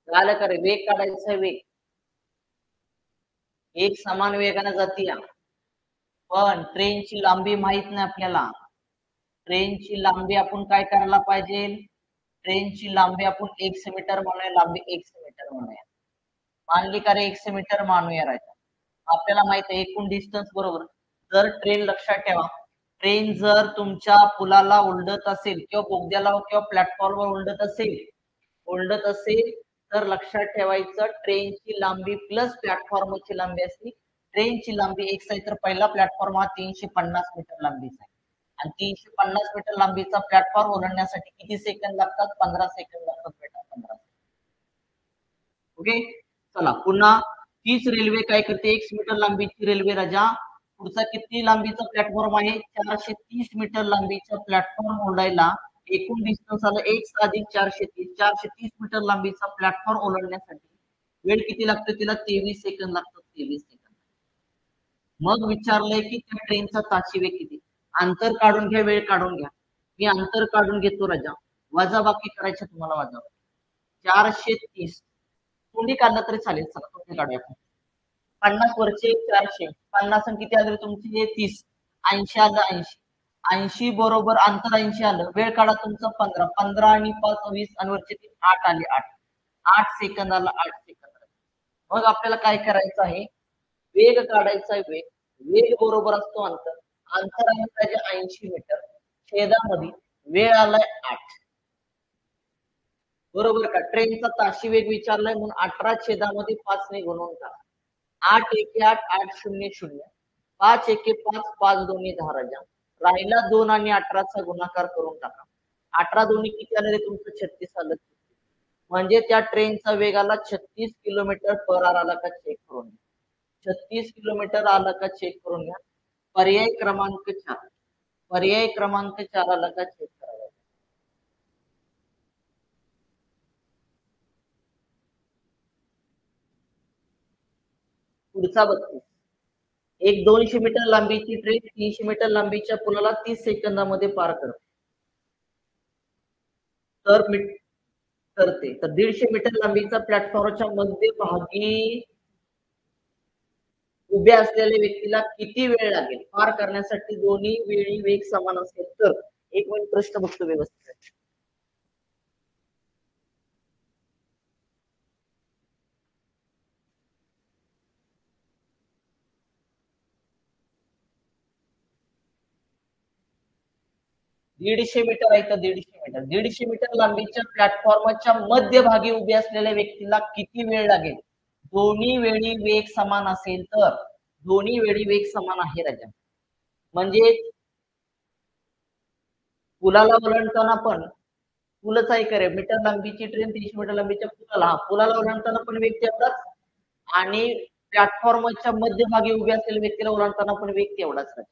झालं का रे? वेग काढायचा आहे, वेग. एक समान वेगाने जातीया. पण ट्रेनची लांबी माहित नाही आपल्याला. ट्रेनची लांबी आपण काय करायला पाहिजे? ट्रेनची लांबी आपण 100 मीटर म्हणूया, लांबी 100 मीटर म्हणूया. मानली का रे? 100 मीटर मानूया राजा. आपल्याला माहित आहे एकूण डिस्टन्स बरोबर. जर ट्रेन लक्षात ठेवा, ट्रेन जर तुमच्या पुलाला उलटत असेल किंवा बोगद्याला किंवा प्लॅटफॉर्मवर उलटत असेल तर लक्षात ठेवायचं ट्रेनची लांबी प्लस प्लॅटफॉर्मची लांबी असते. ट्रेनची लांबी एक्स आहे तर पहिला प्लॅटफॉर्म हा 350 मीटर लांबीचा आहे आणि 350 मीटर लांबीचा प्लॅटफॉर्म ओलांडण्यासाठी किती सेकंद लागतात? 15 सेकंद लागतात बेटा, 15. ओके, चला पुन्हा तीच रेल्वे काय करते? 100 मीटर लांबीची रेल्वे राजा पुढचा किती लांबीचा प्लॅटफॉर्म आहे? 430 मीटर लांबीचा प्लॅटफॉर्म ओलांडायला एकूण डिस्टन्स आलं 1 अधिक 430, 430 मीटर लांबीचा प्लॅटफॉर्म ओलांडण्यासाठी वेळ किती लागतो तिला? 23 सेकंद लागतात, 23 सेकंद. मग विचारलंय की त्या ट्रेनचा ताशी वेग किती? अंतर काढून घ्या, वेळ काढून घ्या. मी अंतर काढून घेतो राजा, वजाबाकी करायचं तुम्हाला. वजाबाकी 430 तोंडी काढलं तरी चालेल. चला तोंडी काढूया आपण. 50 वरचे 400, 50 आणि किती आले तुमचे? 30. 80 आलं, 80. 80 बरोबर अंतर 80 आलं. वेळ काढा तुमचा 15. 15 आणि 5 20 आणि वरचे 3 8 आले, 8. 8 सेकंद आला, 8 सेकंद. मग आपल्याला काय करायचं आहे? वेग काढायचा आहे, वेग. वेग बरोबर असतो अंतर. अंतर आहे पाहिजे 80 मीटर. छेदामध्ये वेळ आलाय 8. बरोबर का? ट्रेनचा ताशी वेग विचारलाय म्हणून 18 छेदामध्ये 5 ने गुणवून टाका. 8 एके 8, 8 शून्य 0. 5 एके 5, 5 दोन्ही 10 राजा. राहिला 2 आणि 18चा गुणाकार करून टाका. 18 दोन्ही किती आले रे तुमचं? 36 आलं. म्हणजे त्या ट्रेनचा वेग आला 36 किलोमीटर पर आवर आला का चेक करून घ्या. 36 किलोमीटर आला का चेक करून घ्या. पर्याय क्रमांक 4. पर्याय क्रमांक 4 आला का चेक करा. पुढचा 32. एक 200 मीटर लांबीची ट्रेन 300 मीटर लांबीच्या पुलाला 30 सेकंदामध्ये पार करते. करते तर 150 मीटर लांबीचा प्लॅटफॉर्मच्या मध्यभागी उभ्या असलेल्या व्यक्तीला किती वेळ लागेल पार करण्यासाठी? दोन्ही वेळी वेग समान असेल तर. एक मिनिट प्रश्न बघतो व्यवस्थित. दीडशे मीटर आहे तर 150 मीटर लांबीच्या प्लॅटफॉर्मच्या मध्यभागी उभे असलेल्या व्यक्तीला किती वेळ लागेल? दोन्ही वेळी वेग समान असेल तर. दोन्ही वेळी वेग समान आहे राजा. म्हणजे पुलाला ओलांडताना पण पुलच आहे करे मीटर लांबीची ट्रेन 300 मीटर लांबीच्या पुलाला ओलांडताना पण वेग तेवढाच आणि प्लॅटफॉर्मच्या मध्यभागी उभे असलेल्या व्यक्तीला ओलांडताना पण वेग तेवढाच आहे.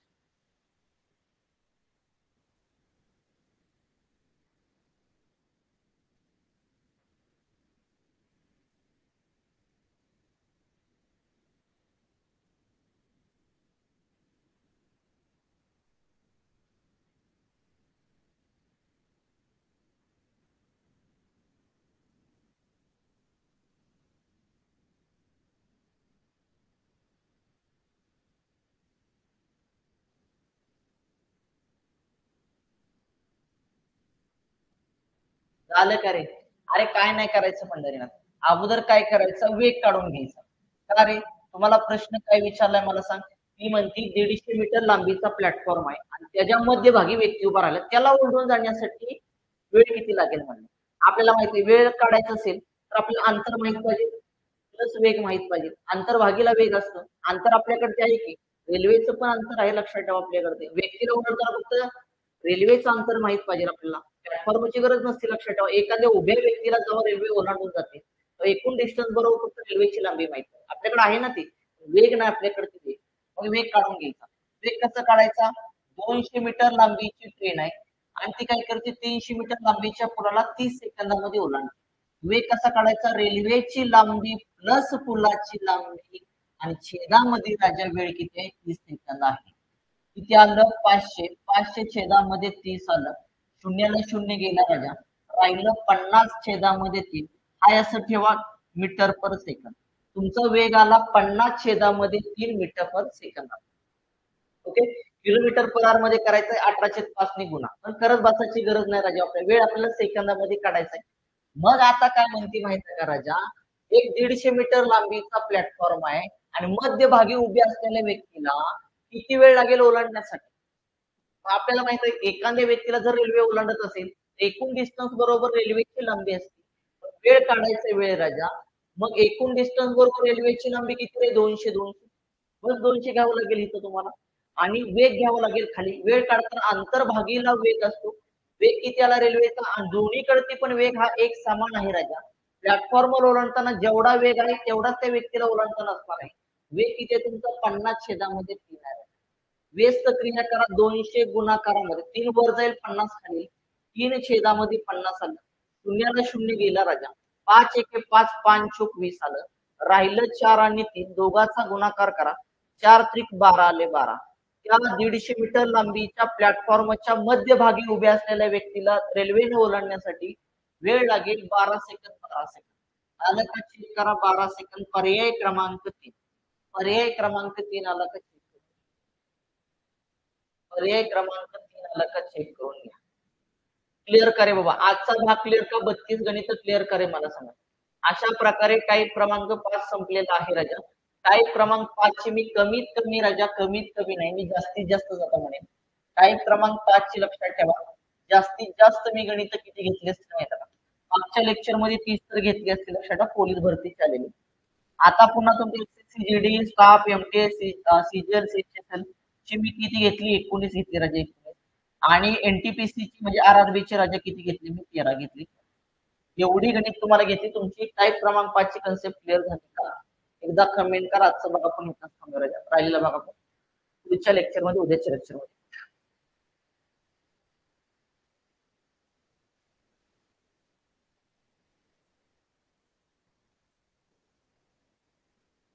झालं का रे? अरे काय नाही करायचं पंढरीनाथ. अगोदर काय करायचं? वेग काढून घ्यायचा. का रे? तुम्हाला प्रश्न काय विचारलाय मला सांग? ती म्हणती 150 मीटर लांबीचा प्लॅटफॉर्म आहे आणि त्याच्या मध्यभागी व्यक्ती उभा राहिला. त्याला ओढून जाण्यासाठी वेळ किती लागेल म्हणलं. आपल्याला माहिती वेळ काढायचा असेल तर आपल्याला अंतर माहित पाहिजे प्लस वेग माहित पाहिजे. अंतर्भागीला वेग असतं. अंतर आपल्याकडचे आहे की रेल्वेचं पण अंतर आहे लक्षात ठेवा आपल्याकडे. व्यक्तीला ओढताना फक्त रेल्वेचं अंतर माहित पाहिजे आपल्याला. प्लॅटफॉर्मची गरज नसते लक्षात ठेवा. एखाद्या उभ्या व्यक्तीला जेव्हा रेल्वे ओलांडून जाते तर एकूण डिस्टन्स बरोबर फक्त रेल्वेची लांबी माहित आहे. आपल्याकडे आहे ना ती. वेग नाही आपल्याकडे ते वेग. मग वेग काढून घ्यायचा. वेग कसा काढायचा? 200 मीटर लांबीची ट्रेन आहे आणि ती काय करते? 300 मीटर लांबीच्या पुलाला 30 सेकंदामध्ये ओलांडते. वेग कसा काढायचा? रेल्वेची लांबी प्लस पुलाची लांबी आणि छेदामध्ये राजा वेळ किती आहे? 30 सेकंद आहे. किती आलं? 500. 500 छेदामध्ये 30 आलं. शून्याला शून्य गेला राजा. राहिलं 50 छेदामध्ये 3. हाय असं ठेवा मीटर पर सेकंद. तुमचा वेग आला 50/3 metre per second. Okay. Kilometre per hour मध्ये करायचंय 18/5 ने गुणा. पण करत बसायची गरज नाही राजा. आपल्या वेळ आपल्याला सेकंदामध्ये काढायचा आहे. मग आता काय म्हणते माहिती आहे का राजा? एक 150 मीटर लांबीचा प्लॅटफॉर्म आहे आणि मध्यभागी उभे असलेल्या व्यक्तीला किती वेळ लागेल ओलांडण्यासाठी? आपल्याला माहित आहे एखाद्या व्यक्तीला जर रेल्वे ओलांडत असेल एकूण डिस्टन्स बरोबर रेल्वेची लांबी असते. वेळ काढायचा वेळ राजा. मग एकूण डिस्टन्स बरोबर रेल्वेची लांबी किती आहे? 200. बस 200 घ्यावं लागेल इथं तुम्हाला. आणि वेग घ्यावा लागेल खाली. वेळ काढताना अंतर्भागीला वेग असतो. वेग किती आला रेल्वेचा? आणि दोन्हीकडचे पण वेग हा एक समान आहे राजा. प्लॅटफॉर्मवर ओलांडताना जेवढा वेग आहे तेवढाच त्या व्यक्तीला ओलांडताना असणार आहे. वेग किती आहे तुमचा? 50/3 आहे. व्यस्त क्रिया करा 200 गुणाकारामध्ये 3 वर जाईल 50 खाली 3/50 आलं. शून्याला शून्य गेला राजा. 5 एके 5 5 चोक 20 आलं. राहिलं 4 आणि 3 दोघांचा गुणाकार करा. 4 त्रिक 12 आले 12. त्या 150 मीटर लांबीच्या प्लॅटफॉर्मच्या मध्यभागी उभ्या असलेल्या व्यक्तीला रेल्वेने ओलांडण्यासाठी वेळ लागेल 12 सेकंद 12 सेकंद. आलं का चेक करा 12 सेकंद. पर्याय क्रमांक 3. पर्याय क्रमांक 3 आला का चेक पर्याय क्रमांक 3 आला का चेक करून घ्या. क्लिअर करे बाबा. आजचा भाग क्लिअर का? 32 गणित क्लिअर करे मला सांगा. अशा प्रकारे टाईप क्रमांक 5 संपलेला आहे राजा. टाईप क्रमांक 5 ची मी कमीत कमी राजा कमीत कमी नाही मी जास्तीत जास्त जाता म्हणेन. टाईप क्रमांक 5 ची लक्षात ठेवा. जास्तीत जास्त मी गणित किती घेतली असतील माहिती का? मागच्या लेक्चर मध्ये 30 तर घेतली असतील लक्षात ठेवा. पोलीस भरती आलेली. आता पुन्हा तुमची CGD staff MTS CGL CHSL ची मी किती घेतली? 19 घेतली राजा. आणि एनटीपीसी ची म्हणजे आरआरबी ची राजा किती घेतली? मी 13 घेतली. एवढी गणित तुम्हाला घेतली. तुमची टाईप क्रमांक 5 ची कन्सेप्ट क्लिअर झाली का? एकदा कमेंट करा. आजचा बघा आपण इथं थांबूया राजा. राहिलेला बघा पुढच्या लेक्चर मध्ये उद्याच्या लेक्चर मध्ये